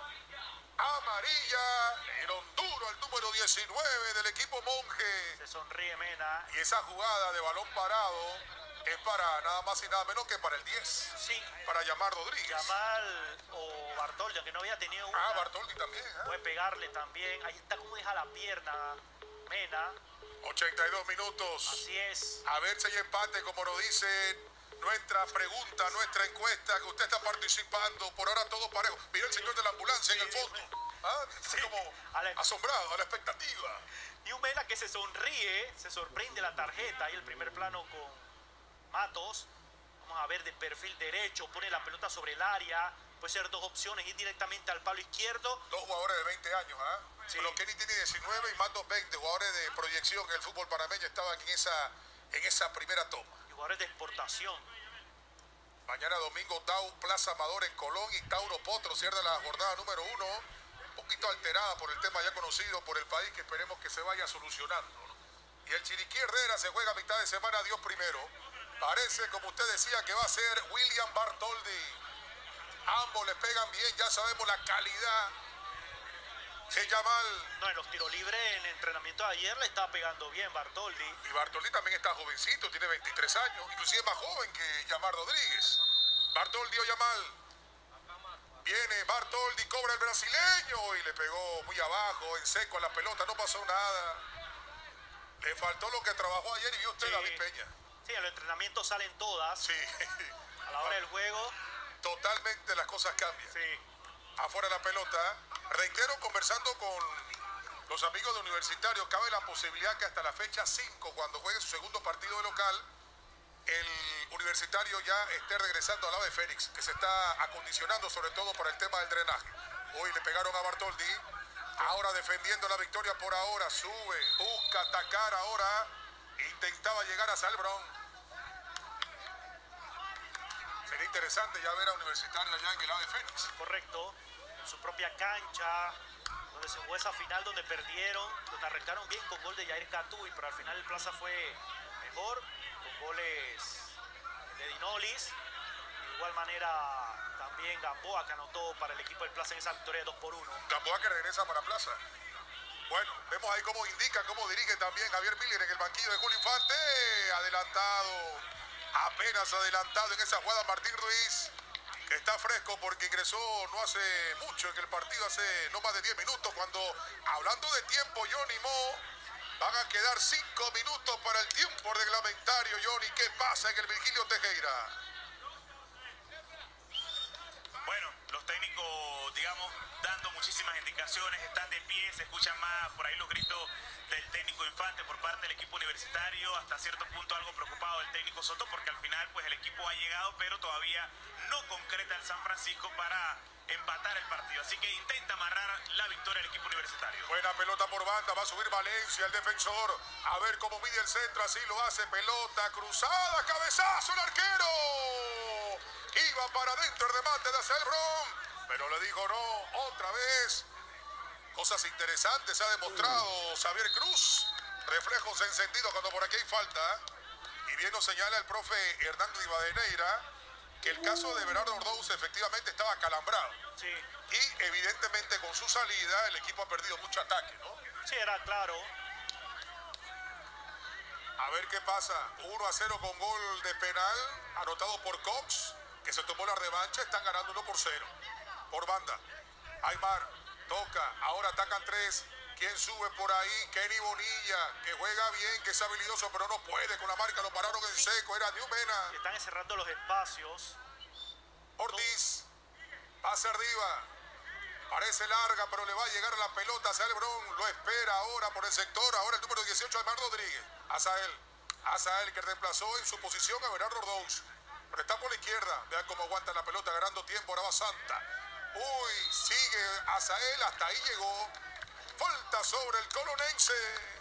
Speaker 1: Amarilla. Le dieron duro al número 19 del equipo Monje.
Speaker 2: Se sonríe Mena.
Speaker 1: Y esa jugada de balón parado es para nada más y nada menos que para el 10.
Speaker 2: Sí.
Speaker 1: Para Yamar Rodríguez.
Speaker 2: Yamal o Bartoldi, aunque no había tenido una.
Speaker 1: Ah, Bartoldi también.
Speaker 2: Puede pegarle también. Ahí está como deja la pierna Mena.
Speaker 1: 82 minutos.
Speaker 2: Así es.
Speaker 1: A ver si hay empate, como nos dice nuestra pregunta, nuestra encuesta, que usted está participando. Por ahora todo parejo. Mira el señor de la ambulancia en el fondo. ¿Ah? Está como asombrado, a la expectativa.
Speaker 2: Y un Mena que se sonríe, se sorprende la tarjeta. Ahí el primer plano con Matos. Vamos a ver de perfil derecho. Pone la pelota sobre el área. Puede ser 2 opciones. Ir directamente al palo izquierdo.
Speaker 1: 2 jugadores de 20 años, ¿ah?
Speaker 2: Sí.
Speaker 1: Pero Kenny tiene 19 y Matos 20. Jugadores de proyección que el fútbol panameño estaban en esa primera toma.
Speaker 2: Y jugadores de exportación.
Speaker 1: Mañana domingo, Tau Plaza Amador en Colón y Tauro Potro cierra la jornada número 1. Un poquito alterada por el tema ya conocido por el país, que esperemos que se vaya solucionando, ¿no? Y el Chiriquí Herrera se juega a mitad de semana, Dios primero. Parece, como usted decía, que va a ser William Bartoldi. Ambos le pegan bien, ya sabemos la calidad de Yamal.
Speaker 2: No, en los tiros libres, en el entrenamiento de ayer le estaba pegando bien Bartoldi.
Speaker 1: Y Bartoldi también está jovencito, tiene 23 años, inclusive más joven que Yamar Rodríguez. Bartoldi o Yamal. Viene Bartoldi, cobra el brasileño y le pegó muy abajo, en seco a la pelota, no pasó nada. Le faltó lo que trabajó ayer y vio usted,
Speaker 2: Sí.
Speaker 1: David Peña.
Speaker 2: Sí, en los entrenamientos salen todas.
Speaker 1: Sí,
Speaker 2: A la hora del juego.
Speaker 1: totalmente las cosas cambian.
Speaker 2: Sí.
Speaker 1: Afuera la pelota. Reitero, conversando con los amigos de Universitario, cabe la posibilidad que hasta la fecha 5, cuando juegue su segundo partido de local, el Universitario ya esté regresando al lado de Félix, que se está acondicionando sobre todo para el tema del drenaje. Hoy le pegaron a Bartoldi, ahora defendiendo la victoria por ahora, sube, busca atacar ahora, intentaba llegar a Salbrón. Sería interesante ya ver a Universitario allá en el AVE Fénix.
Speaker 2: Correcto, en su propia cancha, donde se jugó esa final donde perdieron, donde arrancaron bien con gol de Yair Catuy, pero al final el Plaza fue mejor, con goles de Dinolis. De igual manera también Gamboa, que anotó para el equipo del Plaza en esa victoria de 2-1.
Speaker 1: Gamboa que regresa para Plaza. Bueno, vemos ahí cómo indica, cómo dirige también Javier Miller en el banquillo de Julio Infante. Adelantado, apenas adelantado en esa jugada Martín Ruiz, que está fresco porque ingresó no hace mucho en el partido, hace no más de 10 minutos, cuando, hablando de tiempo, Johnny Mo, van a quedar 5 minutos para el tiempo reglamentario. Johnny, ¿qué pasa en el Virgilio Tejera?
Speaker 3: Bueno, los técnicos, digamos, dando muchísimas indicaciones, están de pie, se escuchan más por ahí los gritos del técnico Infante por parte del equipo universitario, hasta cierto punto algo preocupado el técnico Soto, porque al final pues el equipo ha llegado, pero todavía no concreta el San Francisco para empatar el partido, así que intenta amarrar la victoria del equipo universitario.
Speaker 1: Buena pelota por banda, va a subir Valencia, el defensor, a ver cómo mide el centro, así lo hace, pelota cruzada, cabezazo, el arquero, iba para adentro el remate de Azael Brown, pero le dijo no, otra vez. Cosas interesantes ha demostrado Xavier Cruz, reflejos encendidos cuando por aquí hay falta, y bien nos señala el profe Hernán Rivadeneira que el caso de Everardo Ordóñez efectivamente estaba calambrado.
Speaker 2: Sí.
Speaker 1: Y evidentemente con su salida el equipo ha perdido mucho ataque, ¿no?
Speaker 2: Sí, era claro.
Speaker 1: A ver qué pasa. 1-0 con gol de penal anotado por Cox, que se tomó la revancha. Están ganando 1-0 por banda. Aymar toca, ahora atacan 3. ¿Quién sube por ahí? Kenny Bonilla, que juega bien, que es habilidoso, pero no puede con la marca, lo pararon en seco. Era Newmena.
Speaker 2: Están encerrando los espacios.
Speaker 1: Ortiz, pasa arriba, parece larga, pero le va a llegar a la pelota. Azael Brown lo espera ahora por el sector. Ahora el número 18, Aymar Rodríguez. Azael que reemplazó en su posición a Everardo Ordóñez, pero está por la izquierda. Vean cómo aguanta la pelota, ganando tiempo. Ahora va Santa. Uy, sigue Azael, hasta ahí llegó. Falta sobre el colonense.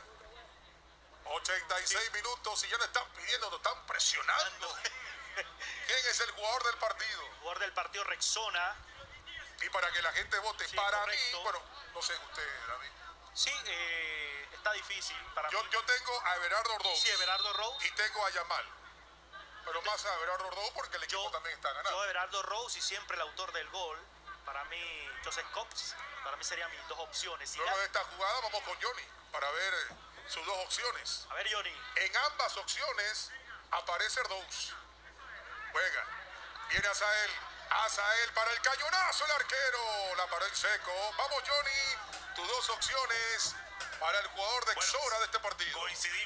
Speaker 1: 86 minutos y ya lo están pidiendo, lo están presionando. ¿Quién es el jugador del partido?
Speaker 2: Jugador del partido, Rexona.
Speaker 1: Y para que la gente vote,
Speaker 2: Sí,
Speaker 1: para
Speaker 2: correcto.
Speaker 1: mí, bueno, no sé usted, David.
Speaker 2: Sí, está difícil para mí.
Speaker 1: Yo tengo a Everardo Ordóñez.
Speaker 2: Sí, Everardo Rose.
Speaker 1: Y tengo a Yamal. Pero más a Everardo Ordóñez porque el equipo también está ganando.
Speaker 2: Yo, Everardo Rose, y siempre el autor del gol. Para mí, Joseph Cox. Para mí serían mis dos opciones. Si
Speaker 1: Luego de esta jugada vamos con Johnny para ver sus dos opciones.
Speaker 2: A ver, Johnny.
Speaker 1: En ambas opciones aparece Ordóñez. Juega. Viene Azael para el cañonazo, el arquero. La paró en seco. Vamos, Johnny. Tus dos opciones para el jugador de Exora de este partido.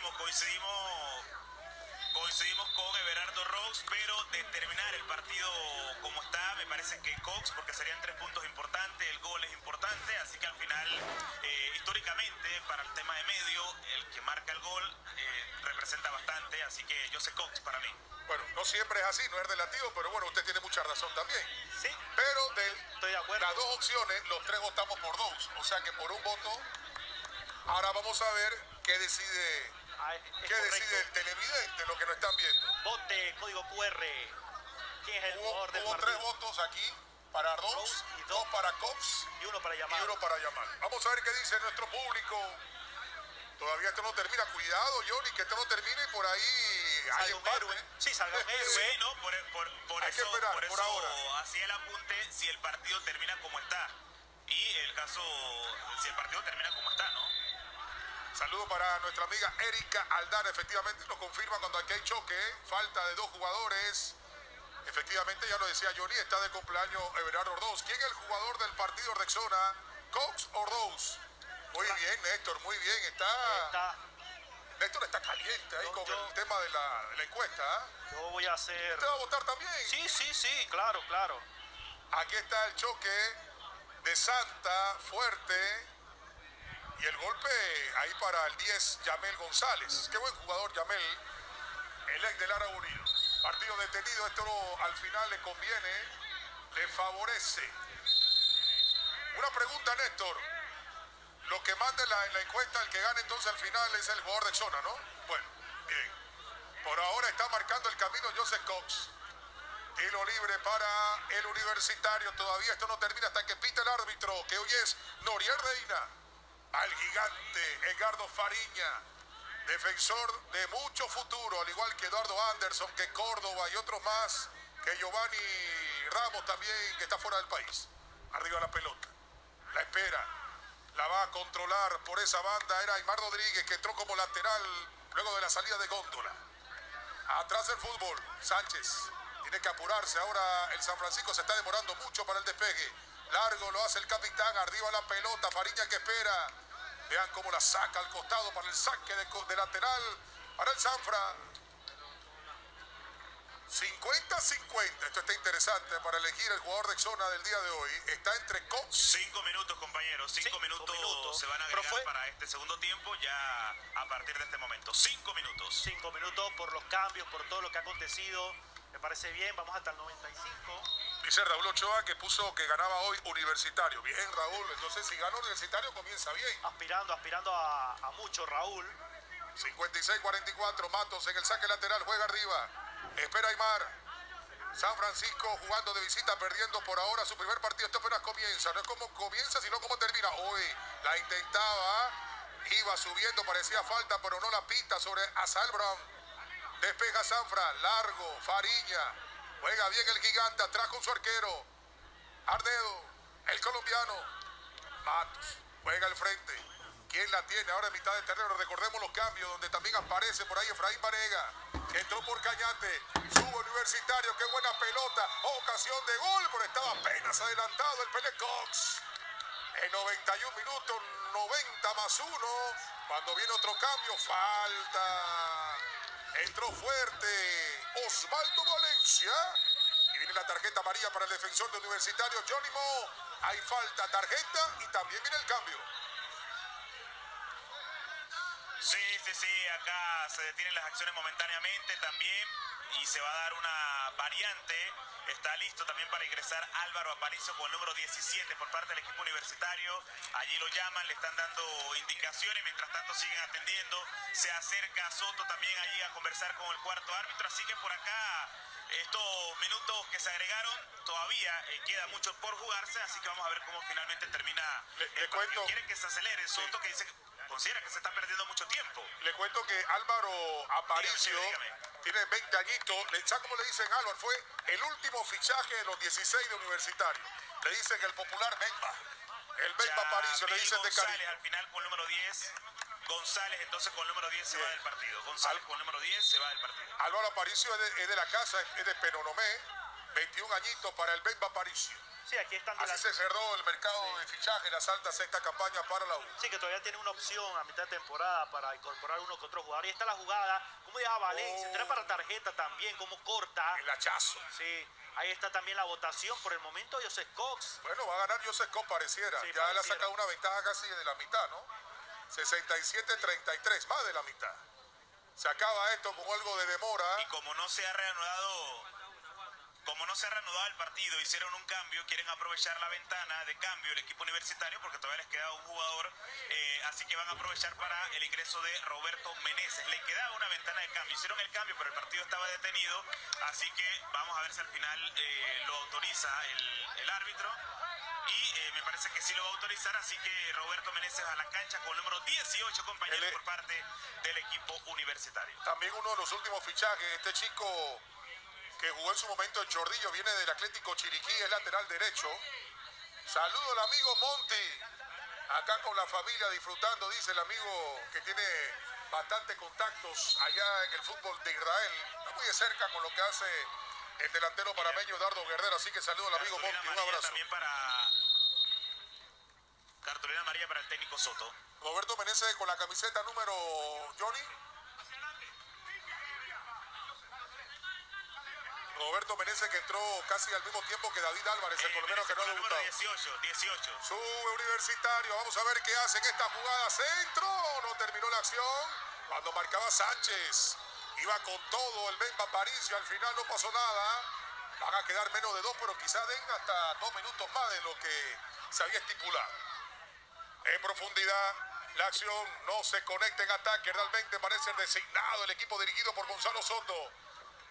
Speaker 3: Coincidimos con Everardo Rose, pero de terminar el partido como está, me parece que Cox, porque serían 3 puntos importantes, el gol es importante, así que al final, históricamente, para el tema de medio, el que marca el gol representa bastante, así que yo sé Cox para mí.
Speaker 1: Bueno, no siempre es así, no es relativo, pero bueno, usted tiene mucha razón también.
Speaker 2: Sí.
Speaker 1: Pero
Speaker 2: Estoy de acuerdo.
Speaker 1: las dos opciones, los tres votamos por dos, o sea que por un voto. Ahora vamos a ver qué decide. ¿Qué decide el televidente, lo que nos están viendo?
Speaker 2: Vote, código QR. ¿Quién es el jugador del
Speaker 1: Hubo
Speaker 2: partido?
Speaker 1: 3 votos aquí para Ordóñez,
Speaker 2: Y
Speaker 1: 2 para Cox
Speaker 2: Y uno para
Speaker 1: y
Speaker 2: llamar.
Speaker 1: 1 para Yamal. Vamos a ver qué dice nuestro público. Todavía esto no termina. Cuidado, Johnny, que esto no termine y por ahí hay
Speaker 2: Salga un
Speaker 1: empate.
Speaker 2: héroe. Sí, salga un héroe.
Speaker 3: Sí, ¿no? Por
Speaker 1: Hay que
Speaker 3: eso,
Speaker 1: esperar,
Speaker 3: por
Speaker 1: por
Speaker 3: eso
Speaker 1: ahora.
Speaker 3: hacía el apunte si el partido termina como está. Y el caso, si el partido termina como está, ¿no?
Speaker 1: Saludo para nuestra amiga Erika Aldana. Efectivamente nos confirma cuando aquí hay choque. Falta de 2 jugadores. Efectivamente, ya lo decía Johnny, está de cumpleaños Everardo Ordóñez. ¿Quién es el jugador del partido Rexona? Cox o Ordóñez. Muy bien, Néstor, muy bien. Néstor está caliente ahí con el tema de la encuesta. ¿Eh?
Speaker 2: Yo voy a hacer...
Speaker 1: ¿Usted va a votar también?
Speaker 2: Sí, claro.
Speaker 1: Aquí está el choque de Santa, fuerte. Y el golpe ahí para el 10, Yamel González. Qué buen jugador, Yamel. El ex del Lara Unido. Partido detenido, esto al final le conviene, le favorece. Una pregunta, Néstor. Lo que manda en la encuesta, el que gane entonces al final es el jugador de zona, ¿no? Bueno, bien. Por ahora está marcando el camino Joseph Cox. Tiro libre para el Universitario. Todavía esto no termina hasta que pita el árbitro, que hoy es Noriel Reina. Al gigante Edgardo Fariña, defensor de mucho futuro, al igual que Eduardo Anderson, que Córdoba y otros más, que Giovanni Ramos también, que está fuera del país. Arriba la pelota, la espera, la va a controlar por esa banda. Era Aymar Rodríguez, que entró como lateral luego de la salida de Góndola. Atrás el fútbol, Sánchez tiene que apurarse. Ahora el San Francisco se está demorando mucho para el despegue. Largo lo hace el capitán, arriba la pelota, Fariña que espera. Vean cómo la saca al costado para el saque de lateral para el Sanfra. 50-50. Esto está interesante para elegir el jugador de zona del día de hoy. Está entre Cox.
Speaker 3: 5 minutos, compañeros. 5 minutos se van a agregar para este segundo tiempo ya a partir de este momento. 5 minutos.
Speaker 2: 5 minutos por los cambios, por todo lo que ha acontecido. Me parece bien, vamos hasta el 95.
Speaker 1: Dice Raúl Ochoa que puso que ganaba hoy Universitario. Bien, Raúl. Entonces, si gana Universitario, comienza bien.
Speaker 2: Aspirando a mucho, Raúl.
Speaker 1: 56-44. Matos en el saque lateral. Juega arriba. Espera Aymar. San Francisco jugando de visita, perdiendo por ahora su primer partido. Esto apenas comienza. No es como comienza, sino como termina. Hoy la intentaba. Iba subiendo, parecía falta, pero no la pita sobre Azael Brown. Despeja Sanfra, largo, Fariña. Juega bien el gigante, atrás con su arquero. Arnedo, el colombiano. Matos, juega al frente. ¿Quién la tiene ahora en mitad del terreno? Recordemos los cambios, donde también aparece por ahí Efraín Vanega, que entró por Cañate. Sube Universitario, qué buena pelota. Ocasión de gol, pero estaba apenas adelantado el Pelé Cox. En 91 minutos, 90 más 1. Cuando viene otro cambio, falta. Entró fuerte Osvaldo Valencia. Y viene la tarjeta amarilla para el defensor de Universitario, Johnny Mo. Hay falta, tarjeta y también viene el cambio.
Speaker 3: Sí, acá se detienen las acciones momentáneamente también y se va a dar una variante. Está listo también para ingresar Álvaro Aparicio con el número 17 por parte del equipo universitario. Allí lo llaman, le están dando indicaciones, mientras tanto siguen atendiendo. Se acerca Soto también allí a conversar con el cuarto árbitro, así que por acá estos minutos que se agregaron todavía queda mucho por jugarse, así que vamos a ver cómo finalmente termina el partido. Quiere que se acelere Soto, que dice que considera que se está perdiendo mucho tiempo.
Speaker 1: Le cuento que Álvaro Aparicio tiene 20 añitos. ¿Sabe cómo le dicen Álvaro? Fue el último fichaje de los 16 de Universitario. Le dicen el popular Bemba. El Bemba Aparicio, le dicen de cariño.
Speaker 3: González al final con el número 10. González entonces con el número 10 se va del partido. González con el número 10 se va del partido.
Speaker 1: Álvaro Aparicio es de la casa, es de Penonomé. 21 añitos para el Bemba Aparicio.
Speaker 2: Sí, aquí están.
Speaker 1: Así se cerró el mercado de fichaje, la alta sexta campaña para la U.
Speaker 2: Sí, que todavía tiene una opción a mitad de temporada para incorporar uno que otro jugador. Y está la jugada, como deja Valencia, entra para tarjeta también, como corta.
Speaker 1: El hachazo.
Speaker 2: Sí, ahí está también la votación por el momento, Joseph Cox.
Speaker 1: Bueno, va a ganar Joseph Cox, pareciera.
Speaker 2: Sí,
Speaker 1: ya él ha sacado una ventaja casi de la mitad, ¿no? 67-33, más de la mitad. Se acaba esto con algo de demora.
Speaker 3: Y como no se ha reanudado el partido, hicieron un cambio, quieren aprovechar la ventana de cambio el equipo universitario porque todavía les queda un jugador, así que van a aprovechar para el ingreso de Roberto Meneses. Le quedaba una ventana de cambio, hicieron el cambio, pero el partido estaba detenido, así que vamos a ver si al final lo autoriza el árbitro. Y me parece que sí lo va a autorizar, así que Roberto Meneses a la cancha con el número 18, compañeros, por parte del equipo universitario.
Speaker 1: También uno de los últimos fichajes, este chico que jugó en su momento en Chorrillo, viene del Atlético Chiriquí, es lateral derecho. Saludo al amigo Monti, acá con la familia disfrutando, dice el amigo que tiene bastante contactos allá en el fútbol de Israel, muy de cerca con lo que hace el delantero panameño Dardo Guerrero, así que saludo al amigo Monti, un abrazo.
Speaker 3: También para cartulina amarilla para el técnico Soto.
Speaker 1: Roberto Meneses con la camiseta número Johnny. Roberto Meneses, que entró casi al mismo tiempo que David Álvarez, el colombiano que no ha debutado.
Speaker 3: 18.
Speaker 1: Sube Universitario, vamos a ver qué hace en esta jugada. Centro, no terminó la acción. Cuando marcaba Sánchez, iba con todo el Bemba Aparicio, al final no pasó nada. Van a quedar menos de 2, pero quizá den hasta 2 minutos más de lo que se había estipulado. En profundidad, la acción no se conecta en ataque, realmente parece designado el equipo dirigido por Gonzalo Soto.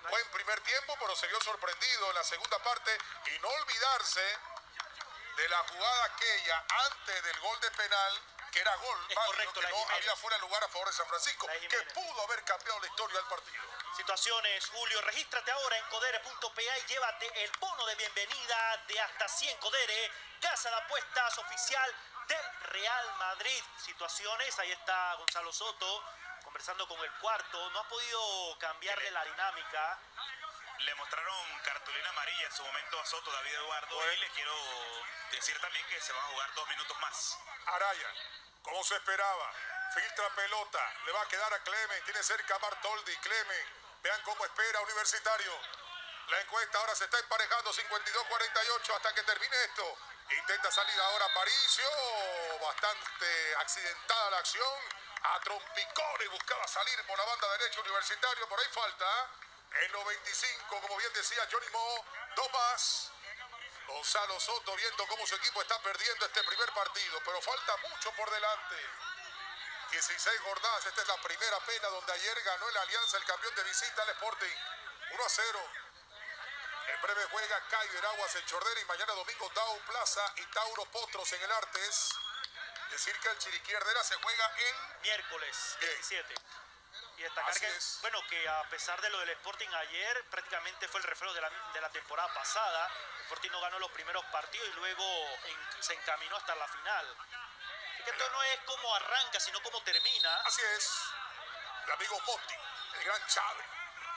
Speaker 1: Buen primer tiempo, pero se vio sorprendido en la segunda parte. Y no olvidarse de la jugada aquella antes del gol de penal, que era gol, válido,
Speaker 2: correcto,
Speaker 1: que no había fuera de lugar a favor de San Francisco, que pudo haber cambiado la historia del partido.
Speaker 2: Situaciones, Julio, regístrate ahora en codere.pa y llévate el bono de bienvenida de hasta 100 Codere, casa de apuestas oficial del Real Madrid. Situaciones, ahí está Gonzalo Soto conversando con el cuarto, no ha podido cambiarle la dinámica.
Speaker 3: Le mostraron cartulina amarilla en su momento a Soto, David Eduardo, y le quiero decir también que se van a jugar 2 minutos más.
Speaker 1: Araya, como se esperaba, filtra pelota, le va a quedar a Clemen, tiene cerca a Bartoldi, Clemen, vean cómo espera Universitario. La encuesta ahora se está emparejando, 52-48 hasta que termine esto. Intenta salir ahora Aparicio, bastante accidentada la acción, a trompicones buscaba salir por la banda derecha Universitario, por ahí falta. En los 25, como bien decía Johnny Mo, 2 más. Gonzalo Soto viendo cómo su equipo está perdiendo este primer partido, pero falta mucho por delante. 16 jornadas, esta es la primera pena donde ayer ganó el Alianza, el campeón de visita al Sporting. 1-0. En breve juega Cay Veraguas en Chordera y mañana domingo Tau Plaza y Tauro Potros en el Artes. Decir que el Chiriquí Herrera se juega el
Speaker 2: miércoles 17. Y destacar
Speaker 1: Así
Speaker 2: que,
Speaker 1: es.
Speaker 2: bueno, que a pesar de lo del Sporting ayer, prácticamente fue el reflejo de la temporada pasada. El Sporting no ganó los primeros partidos y luego se encaminó hasta la final. Así que esto no es como arranca, sino como termina.
Speaker 1: Así es. El amigo Motti, el gran Chávez.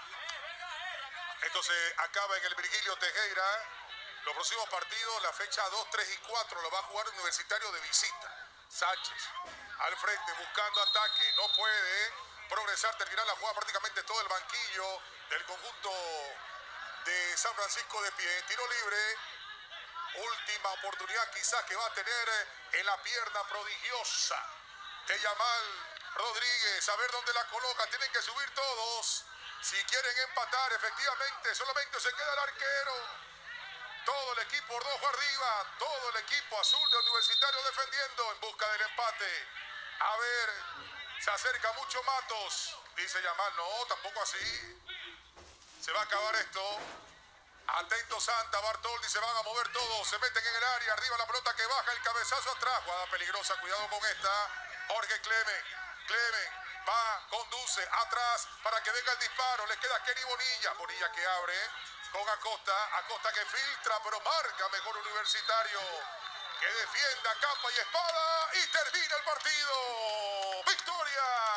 Speaker 1: Esto se acaba en el Virgilio Tejera. Los próximos partidos, la fecha 2, 3 y 4, lo va a jugar Universitario de visita. Sánchez al frente buscando ataque, no puede progresar, terminar la jugada prácticamente todo el banquillo del conjunto de San Francisco de pie. Tiro libre, última oportunidad quizás que va a tener en la pierna prodigiosa de Yamal Rodríguez. A ver dónde la coloca, tienen que subir todos si quieren empatar. Efectivamente, solamente se queda el arquero. Todo el equipo rojo arriba, todo el equipo azul de Universitario defendiendo en busca del empate. A ver, se acerca mucho Matos. Dice Yamal, no, tampoco así. Se va a acabar esto. Atento Santa, Bartoldi, se van a mover todos. Se meten en el área, arriba la pelota que baja, el cabezazo atrás. Jugada peligrosa, cuidado con esta. Jorge Clemen, va, conduce, atrás para que venga el disparo. Le queda Kenny Bonilla. Bonilla que abre con Acosta que filtra, pero marca mejor Universitario. Que defienda capa y espada y termina el partido. ¡Victoria!